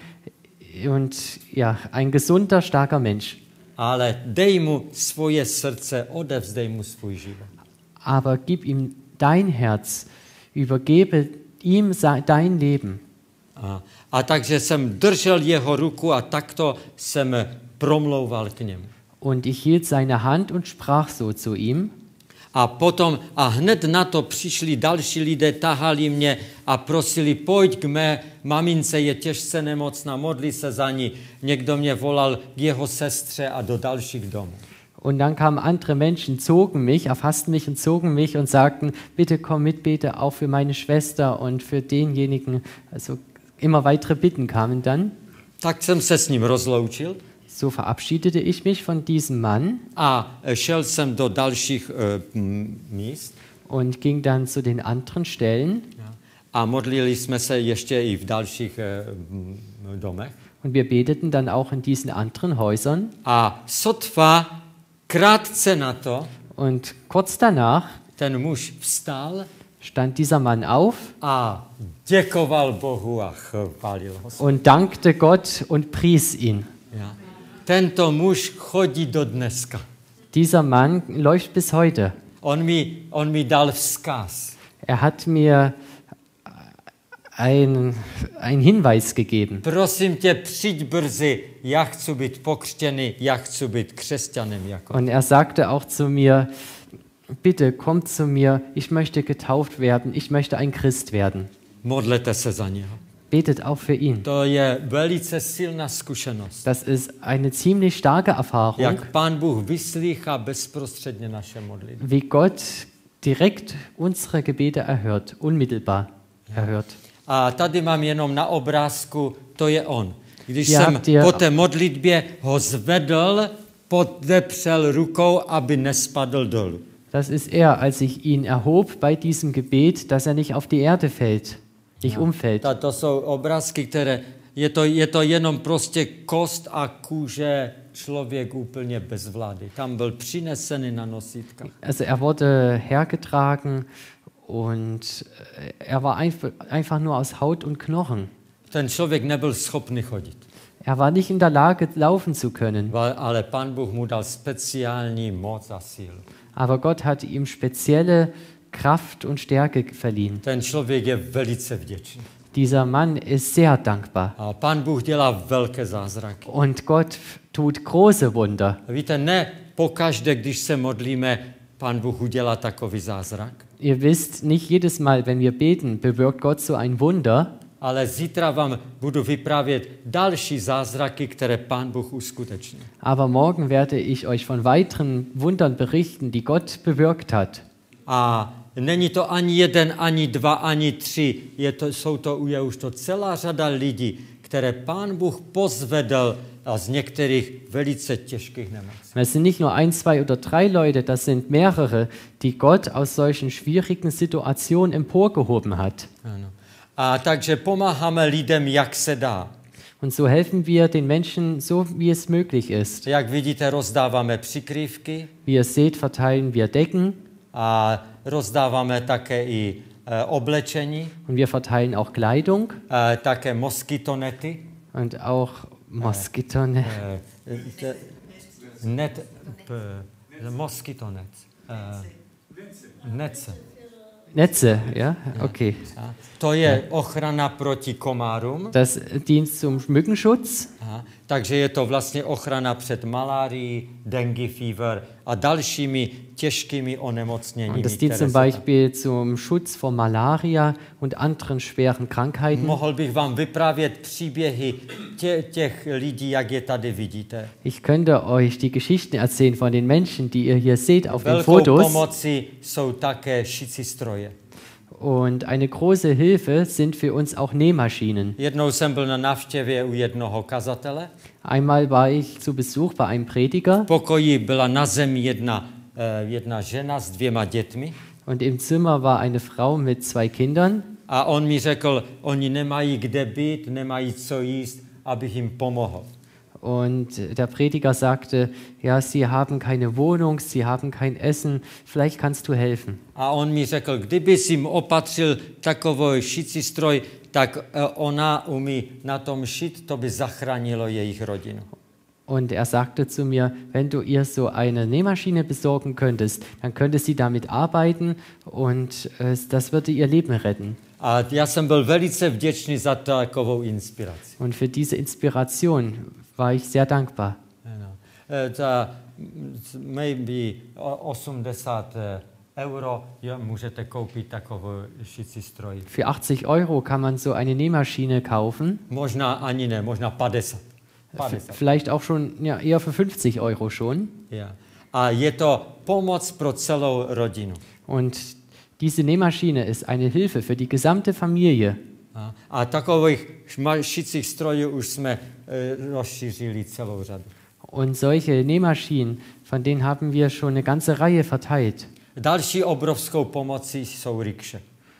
und ja, ein gesunder, starker Mensch. Ale dej mu svoje srdce, odevzdej mu svůj život. Aber gib ihm dein Herz, übergebe ihm se- dein Leben. A, a takže jsem držel jeho ruku a takto jsem promlouval k němu. Und ich hielt seine Hand und sprach so zu ihm. A potom, a hned na to přišli další lidé, tahali mě a prosili, pojď k mé mamince, je těžce nemocná, modli se za ní. Někdo mě volal k jeho sestře a do dalších domů. Und dann kamen andere Menschen, zogen mich, erfassten mich und zogen mich und sagten, bitte komm mit, bete auch für meine Schwester und für denjenigen. Also immer weitere Bitten kamen dann. Tak jsem se s ním rozloučil So verabschiedete ich mich von diesem Mann a šel jsem do dalších uh, míst und ging dann zu den anderen Stellen. a modlili jsme se ještě i v dalších uh, domech. Und wir beteten dann auch in diesen anderen Häusern. A sotva krátce na to Und kurz danach ten muž vstal stand dieser Mann auf a děkoval Bohu a chválil ho. und dankte Gott und pries ihn. Ja. Tento muž chodí do dneska. Dieser Mann läuft bis heute. On mi, on mi dal vzkaz. Er hat mir einen Hinweis gegeben. Prosím tě, přijď brzy, já chci být pokřtěný, já chci být křesťanem jako. Und er sagte auch zu mir, bitte kommt zu mir, ich möchte getauft werden, ich möchte ein Christ werden. Modlete se za něho. Betet auch für ihn. To je velice silná zkušenost. Das ist eine ziemlich starke Erfahrung, Jak Pán Bůh vyslýchá bezprostředně naše modlitby. wie Gott direkt unsere Gebete erhört, unmittelbar erhört. A tady mám jenom na obrázku, to je on. Když Já jsem tě- po té modlitbě ho zvedl, podepřel rukou, aby nespadl dolů. Das ist er, als ich ihn erhob bei diesem Gebet, dass er nicht auf die Erde fällt, nicht umfällt. Ta, to jsou obrázky, které, je to, je to jenom prostě kost a kůže, člověk úplně bez vlády. Tam byl přinesený na nosítkách. Also er wurde hergetragen und er war einf- einfach nur aus Haut und Knochen. Ten člověk nebyl schopný chodit. Er war nicht in der Lage, laufen zu können, ale Pán Bůh mu dal speciální moc a sílu. aber Gott hat ihm spezielle Kraft und Stärke verliehen. Ten člověk je velice vděčný. Dieser Mann ist sehr dankbar. A Pán Bůh dělá velké zázraky. Und Gott tut große Wunder. Víte, ne pokaždé, když se modlíme, Pán Bůh udělá takový zázrak. Ihr wisst, nicht jedes Mal, wenn wir beten, bewirkt Gott so ein Wunder. Ale zítra vám budu vyprávět další zázraky, které Pán Bůh uskutečnil. Aber morgen werde ich euch von weiteren Wundern berichten, die Gott bewirkt hat. A není to ani jeden, ani dva, ani tři. Je to, jsou to, je už to celá řada lidí, které Pán Bůh pozvedl a z některých velice těžkých nemocí. Es sind nicht nur ein, zwei oder drei Leute, das sind mehrere, die Gott aus solchen schwierigen Situationen emporgehoben hat. Ano. A takže pomáháme lidem, jak se dá. Und so helfen wir den Menschen so, wie es möglich ist. Jak vidíte, rozdáváme přikrývky Wie ihr seht, verteilen wir Decken a rozdáváme také i e, oblečení, und wir verteilen auch Kleidung e, také moskytonety. und auch Moskitone. E, te, net, p, moskytonet. E, nece. Netze, ja? Okay. A to je ochrana proti komárům. Das dient zum Mückenschutz. Aha. Takže je to vlastně ochrana před malárií, dengue fever a dalšími těžkými onemocněními. Und das dient zum Beispiel zum Schutz vor Malaria und anderen schweren Krankheiten. Mohl bych vám vyprávět příběhy tě, těch lidí, jak je tady vidíte. Ich könnte euch die Geschichten erzählen von den Menschen, die ihr hier seht auf den Velkou Fotos. pomocí jsou také šicí stroje. Und eine große Hilfe sind für uns auch Nähmaschinen. Jednou jsem byl na návštěvě u jednoho kazatele. Einmal war ich zu Besuch bei einem Prediger. V pokoji byla na zemi jedna, eh, jedna žena s dvěma dětmi. Und im Zimmer war eine Frau mit zwei Kindern. A on mi řekl, oni nemají kde být, nemají co jíst, abych jim pomohl. Und der Prediger sagte, ja, sie haben keine Wohnung, sie haben kein Essen, vielleicht kannst du helfen. A on mi řekl, kdyby si jim opatřil takový šicí stroj, tak eh, ona umí na tom šít, to by zachránilo jejich rodinu. Und er sagte zu mir, wenn du ihr so eine Nähmaschine besorgen könntest, dann könnte sie damit arbeiten und äh, das würde ihr Leben retten. A já jsem byl velice vděčný za takovou inspiraci. Und für diese Inspiration war ich sehr dankbar. Ano. Eh, Za mm, maybe o- osmdesát euro jo, můžete koupit takový šicí stroj. Für achtzig Euro kann man so eine Nähmaschine kaufen, Možná ani ne, možná padesát. padesát. vielleicht auch schon ja, eher für fünfzig Euro schon. Ja. A je to pomoc pro celou rodinu. Und diese Nähmaschine ist eine Hilfe für die gesamte Familie. A, a takových šma- šicích strojů už jsme e, rozšířili celou řadu. Und solche Nähmaschinen, von denen haben wir schon eine ganze Reihe verteilt. Další obrovskou pomocí jsou rikše.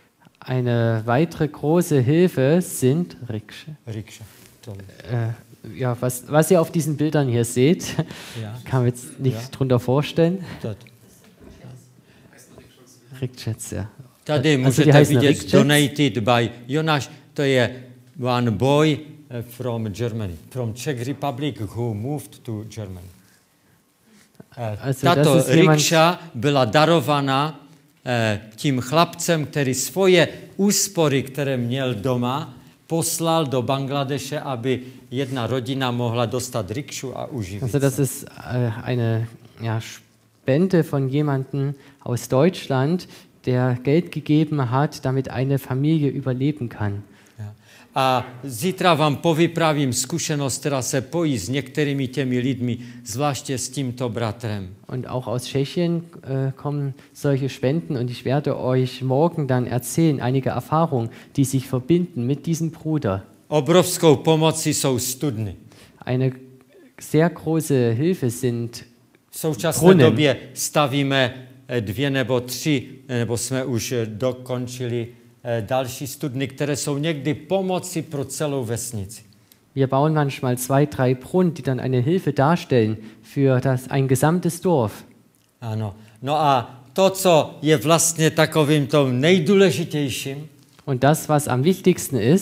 Eine weitere große Hilfe sind Riksche. Rikše. To, Äh, ja, was, was ihr auf diesen Bildern hier seht, ja, kann man jetzt nicht Ja. drunter vorstellen. to. Riksches, ja. Tady Also die můžete heißen vidět Riksches. donated by Jonáš. To je one boy eh, from Germany, from Czech Republic who moved to Germany. Eh, Also das Tato ist jemand- rikša byla darována eh, tím chlapcem, který svoje úspory, které měl doma, poslal do Bangladeše, aby jedna rodina mohla dostat rikšu a uživit Also das se. ist äh, eine ja, Spende von jemandem aus Deutschland, der Geld gegeben hat, damit eine Familie überleben kann. Ja. A zítra vám povyprávím zkušenost, která se pojí s některými těmi lidmi, zvláště s tímto bratrem. Und auch aus Tschechien äh, kommen solche Spenden und ich werde euch morgen dann erzählen, einige Erfahrungen, die sich verbinden mit diesem Bruder. Obrovskou pomocí jsou studny. Eine sehr große Hilfe sind, V současné Brunnen. době stavíme eh, dvě nebo tři, eh, nebo jsme už eh, dokončili eh, další studny, které jsou někdy pomoci pro celou vesnici. wir bauen manchmal zwei, drei Brunnen, die dann eine Hilfe darstellen für das, ein gesamtes Dorf. Ano. No a to, co je vlastně takovým tom nejdůležitějším, Und das, was am wichtigsten ist,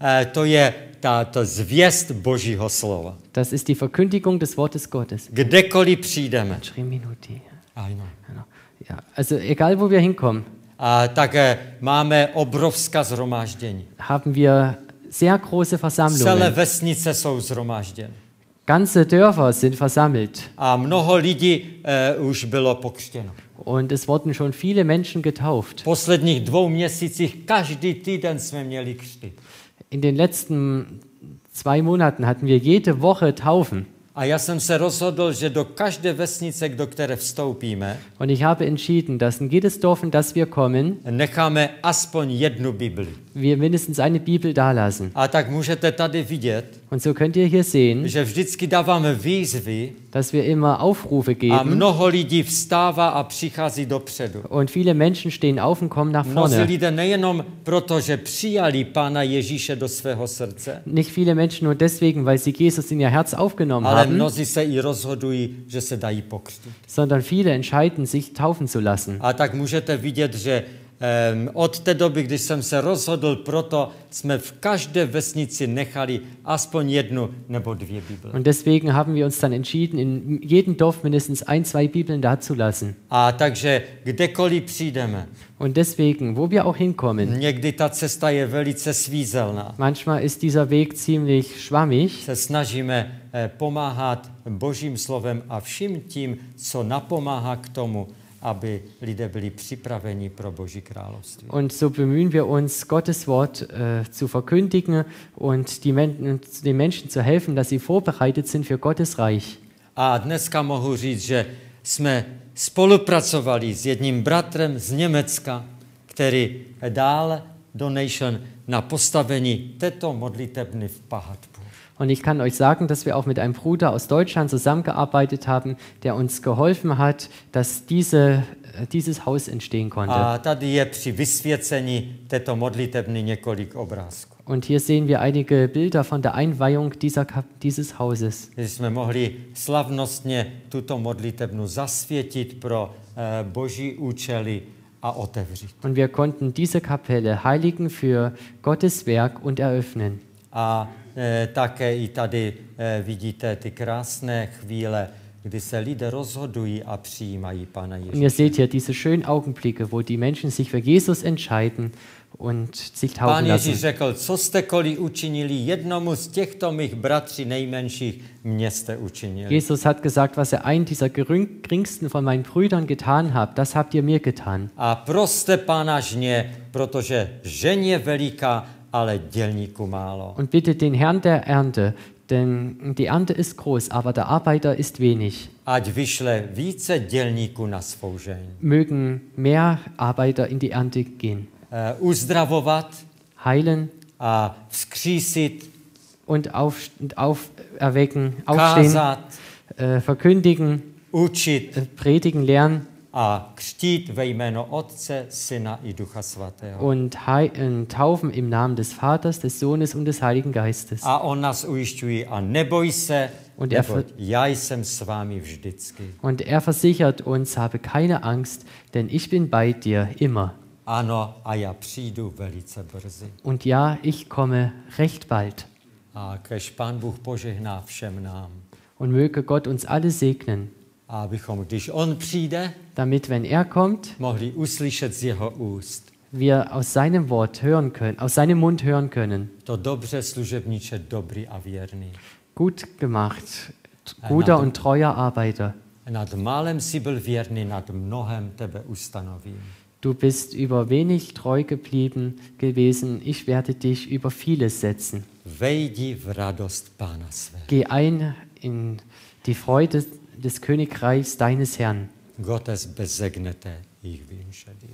eh, to je ta, ta zvěst Božího slova. Das ist die Verkündigung des Wortes Gottes. Kdekoliv přijdeme. Tři minuty. Ano. Ano. Ja, also egal, wo wir hinkommen, A tak eh, máme obrovská zhromáždění. haben wir sehr große Celé Versammlungen. vesnice jsou zhromážděny. Ganze Dörfer sind versammelt. A mnoho lidí eh, už bylo pokřtěno. Und es wurden schon viele Menschen getauft. V posledních dvou měsících každý týden jsme měli křty. In den letzten zwei Monaten hatten wir jede Woche Taufen. A já jsem se rozhodl, že do každé vesnice, do které vstoupíme, Und ich habe entschieden, dass in jedes Dorf, in das wir kommen, necháme aspoň jednu Bibli. wir mindestens eine Bibel dalassen. A tak můžete tady vidět, Und so könnt ihr hier sehen, že vždycky dáváme výzvy dass wir immer Aufrufe a geben. mnoho lidí vstává a přichází dopředu. Und viele Menschen stehen auf und kommen nach Mnozí vorne. lidé nejenom proto, že přijali Pána Ježíše do svého srdce, Nicht viele Menschen nur deswegen, weil sie Jesus in ihr Herz aufgenommen ale haben, mnozí se i rozhodují, že se dají pokřtit. sondern viele entscheiden sich, taufen zu lassen. A tak můžete vidět, že um, od té doby, když jsem se rozhodl proto, jsme v každé vesnici nechali aspoň jednu nebo dvě Bible. Und deswegen haben wir uns dann entschieden, in jedem Dorf mindestens ein, zwei Bibeln dazulassen. A takže kdekoliv přijdeme, Und deswegen, wo wir auch hinkommen, někdy ta cesta je velice svízelná. manchmal ist dieser Weg ziemlich schwammig, Se snažíme eh, pomáhat Božím slovem a vším tím, co napomáhá k tomu, aby lidé byli připraveni pro Boží království. und so bemühen wir uns, Gottes Wort äh, zu verkündigen und die Men und den Menschen zu helfen, dass sie vorbereitet sind für Gottes Reich. A dneska mohu říct, že jsme spolupracovali s jedním bratrem z Německa, který dal donation na postavení této modlitebny v Pahatpu. Und ich kann euch sagen, dass wir auch mit einem Bruder aus Deutschland zusammengearbeitet haben, der uns geholfen hat, dass diese, äh, dieses Haus entstehen konnte. A tady je při vysvěcení této modlitebny několik obrázků. Und hier sehen wir einige Bilder von der Einweihung dieser Kap dieses Hauses. Že jsme mohli slavnostně tuto modlitebnu zasvětit pro eh, Boží účely a otevřít. Und wir konnten diese Kapelle heiligen für Gottes Werk und eröffnen. A e, také i tady e, vidíte ty krásné chvíle, kdy se lidé rozhodují a přijímají Pana Und Ježíše. ihr seht hier diese schönen Augenblicke, wo die Menschen sich für Jesus entscheiden und sich Pán taufen Ježíš lassen. řekl, co jste koli učinili jednomu z těchto mých bratří nejmenších, mě jste učinili. Jesus hat gesagt, was er einen dieser gering- geringsten von meinen Brüdern getan habt, das habt ihr mir getan. A proste Pána žně, protože žeň je veliká, ale dělníků málo. Und bitte den Herrn der Ernte, denn die Ernte ist groß, aber der Arbeiter ist wenig. Ať vyšle více dělníků na svou žeň. Mögen mehr Arbeiter in die Ernte gehen. E, uzdravovat Heilen a vzkřísit, und, auf, und auferwecken, aufstehen, kázat, äh, verkündigen, učit äh, predigen, lernen a křtít ve jméno Otce, Syna i Ducha Svatého. und hei- äh, taufen im Namen des Vaters, des Sohnes und des Heiligen Geistes. A on nás ujišťuje a neboj se, Und er, neboť ver já jsem s vámi vždycky. und er versichert uns, habe keine Angst, denn ich bin bei dir immer. Ano, a já přijdu velice brzy. Und ja, ich komme recht bald. A kež Pán Bůh požehná všem nám. Und möge Gott uns alle segnen, A abychom, když on přijde, damit, wenn er kommt, mohli uslyšet z jeho úst. wir aus seinem Wort hören können, aus seinem Mund hören können. To dobře služebniče, dobrý a věrný. Gut gemacht, guter und treuer Arbeiter. Nad málem si byl věrný, nad mnohem tebe ustanovím. Du bist über wenig treu geblieben gewesen, ich werde dich über vieles setzen. Vejdi v radost Pána svého. Geh ein in die Freude des Königreichs deines Herrn. Gottes bezegnete jich vynše dir.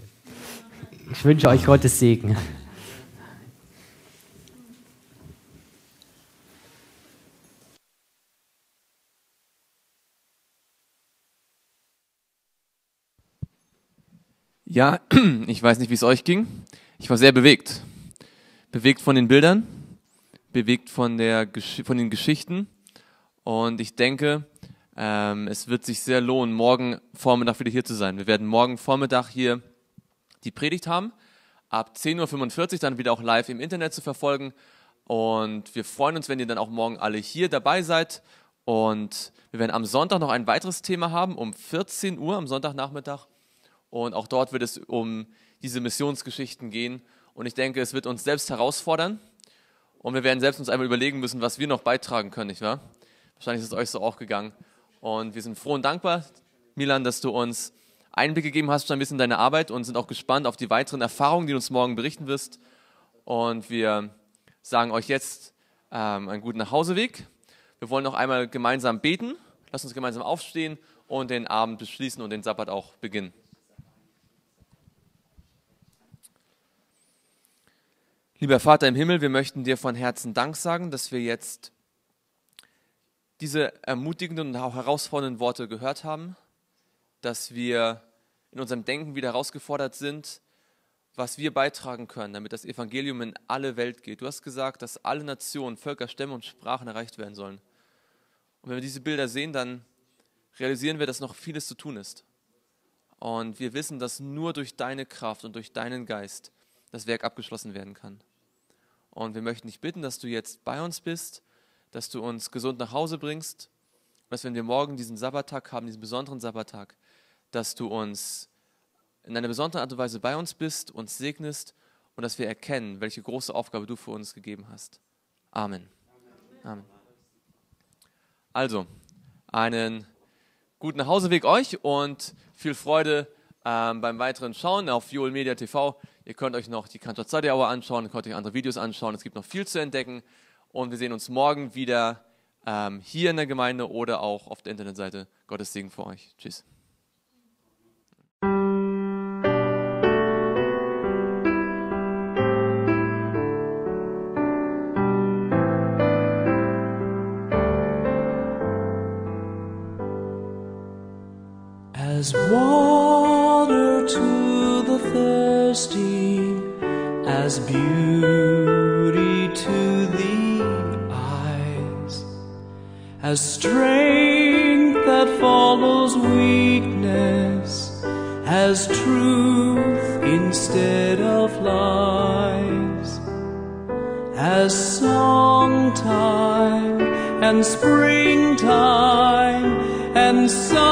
Ich wünsche euch Gottes Segen. Ja, ich weiß nicht, wie es euch ging. Ich war sehr bewegt. Bewegt von den Bildern, bewegt von, der, Gesch- von den Geschichten. Und ich denke, ähm, es wird sich sehr lohnen, morgen Vormittag wieder hier zu sein. Wir werden morgen Vormittag hier die Predigt haben, ab zehn Uhr fünfundvierzig dann wieder auch live im Internet zu verfolgen. Und wir freuen uns, wenn ihr dann auch morgen alle hier dabei seid. Und wir werden am Sonntag noch ein weiteres Thema haben, um vierzehn Uhr am Sonntagnachmittag. Und auch dort wird es um diese Missionsgeschichten gehen. Und ich denke, es wird uns selbst herausfordern. Und wir werden selbst uns einmal überlegen müssen, was wir noch beitragen können, nicht wahr? Wahrscheinlich ist es euch so auch gegangen. Und wir sind froh und dankbar, Milan, dass du uns Einblick gegeben hast, schon ein bisschen in deine Arbeit und sind auch gespannt auf die weiteren Erfahrungen, die du uns morgen berichten wirst. Und wir sagen euch jetzt ähm, einen guten Nachhauseweg. Wir wollen noch einmal gemeinsam beten. Lasst uns gemeinsam aufstehen und den Abend beschließen und den Sabbat auch beginnen. Lieber Vater im Himmel, wir möchten dir von Herzen Dank sagen, dass wir jetzt diese ermutigenden und auch herausfordernden Worte gehört haben, dass wir in unserem Denken wieder herausgefordert sind, was wir beitragen können, damit das Evangelium in alle Welt geht. Du hast gesagt, dass alle Nationen, Völker, Stämme und Sprachen erreicht werden sollen. Und wenn wir diese Bilder sehen, dann realisieren wir, dass noch vieles zu tun ist. Und wir wissen, dass nur durch deine Kraft und durch deinen Geist das Werk abgeschlossen werden kann. Und wir möchten dich bitten, dass du jetzt bei uns bist, dass du uns gesund nach Hause bringst, und dass wenn wir morgen diesen Sabbattag haben, diesen besonderen Sabbattag, dass du uns in einer besonderen Art und Weise bei uns bist, uns segnest und dass wir erkennen, welche große Aufgabe du für uns gegeben hast. Amen. Amen. Also, einen guten Nachhauseweg euch und viel Freude ähm, beim weiteren Schauen auf Joel Media T V. Ihr könnt euch noch die Kantor Study Hour anschauen, ihr könnt euch andere Videos anschauen. Es gibt noch viel zu entdecken und wir sehen uns morgen wieder ähm, hier in der Gemeinde oder auch auf der Internetseite. Gottes Segen für euch. Tschüss. As water to the thirsty, as beauty to the eyes, as strength that follows weakness, as truth instead of lies, as songtime and springtime and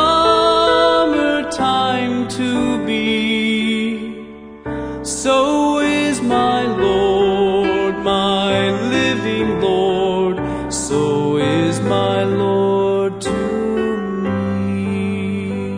summertime to be, so is my Lord, my living Lord, so is my Lord to me.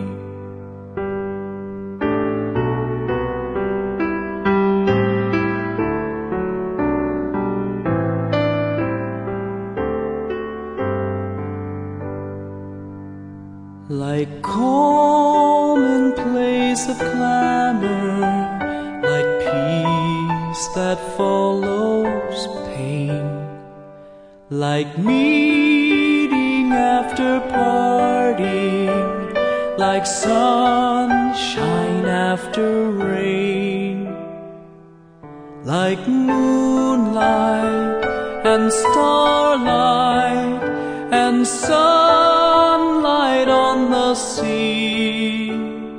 Like calm in place of clamor, like peace that follows pain, like meeting after parting, like sunshine after rain, like moonlight and starlight and sunlight on the sea,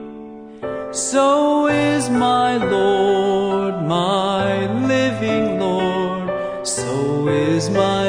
so is my Lord, my living Lord, so is my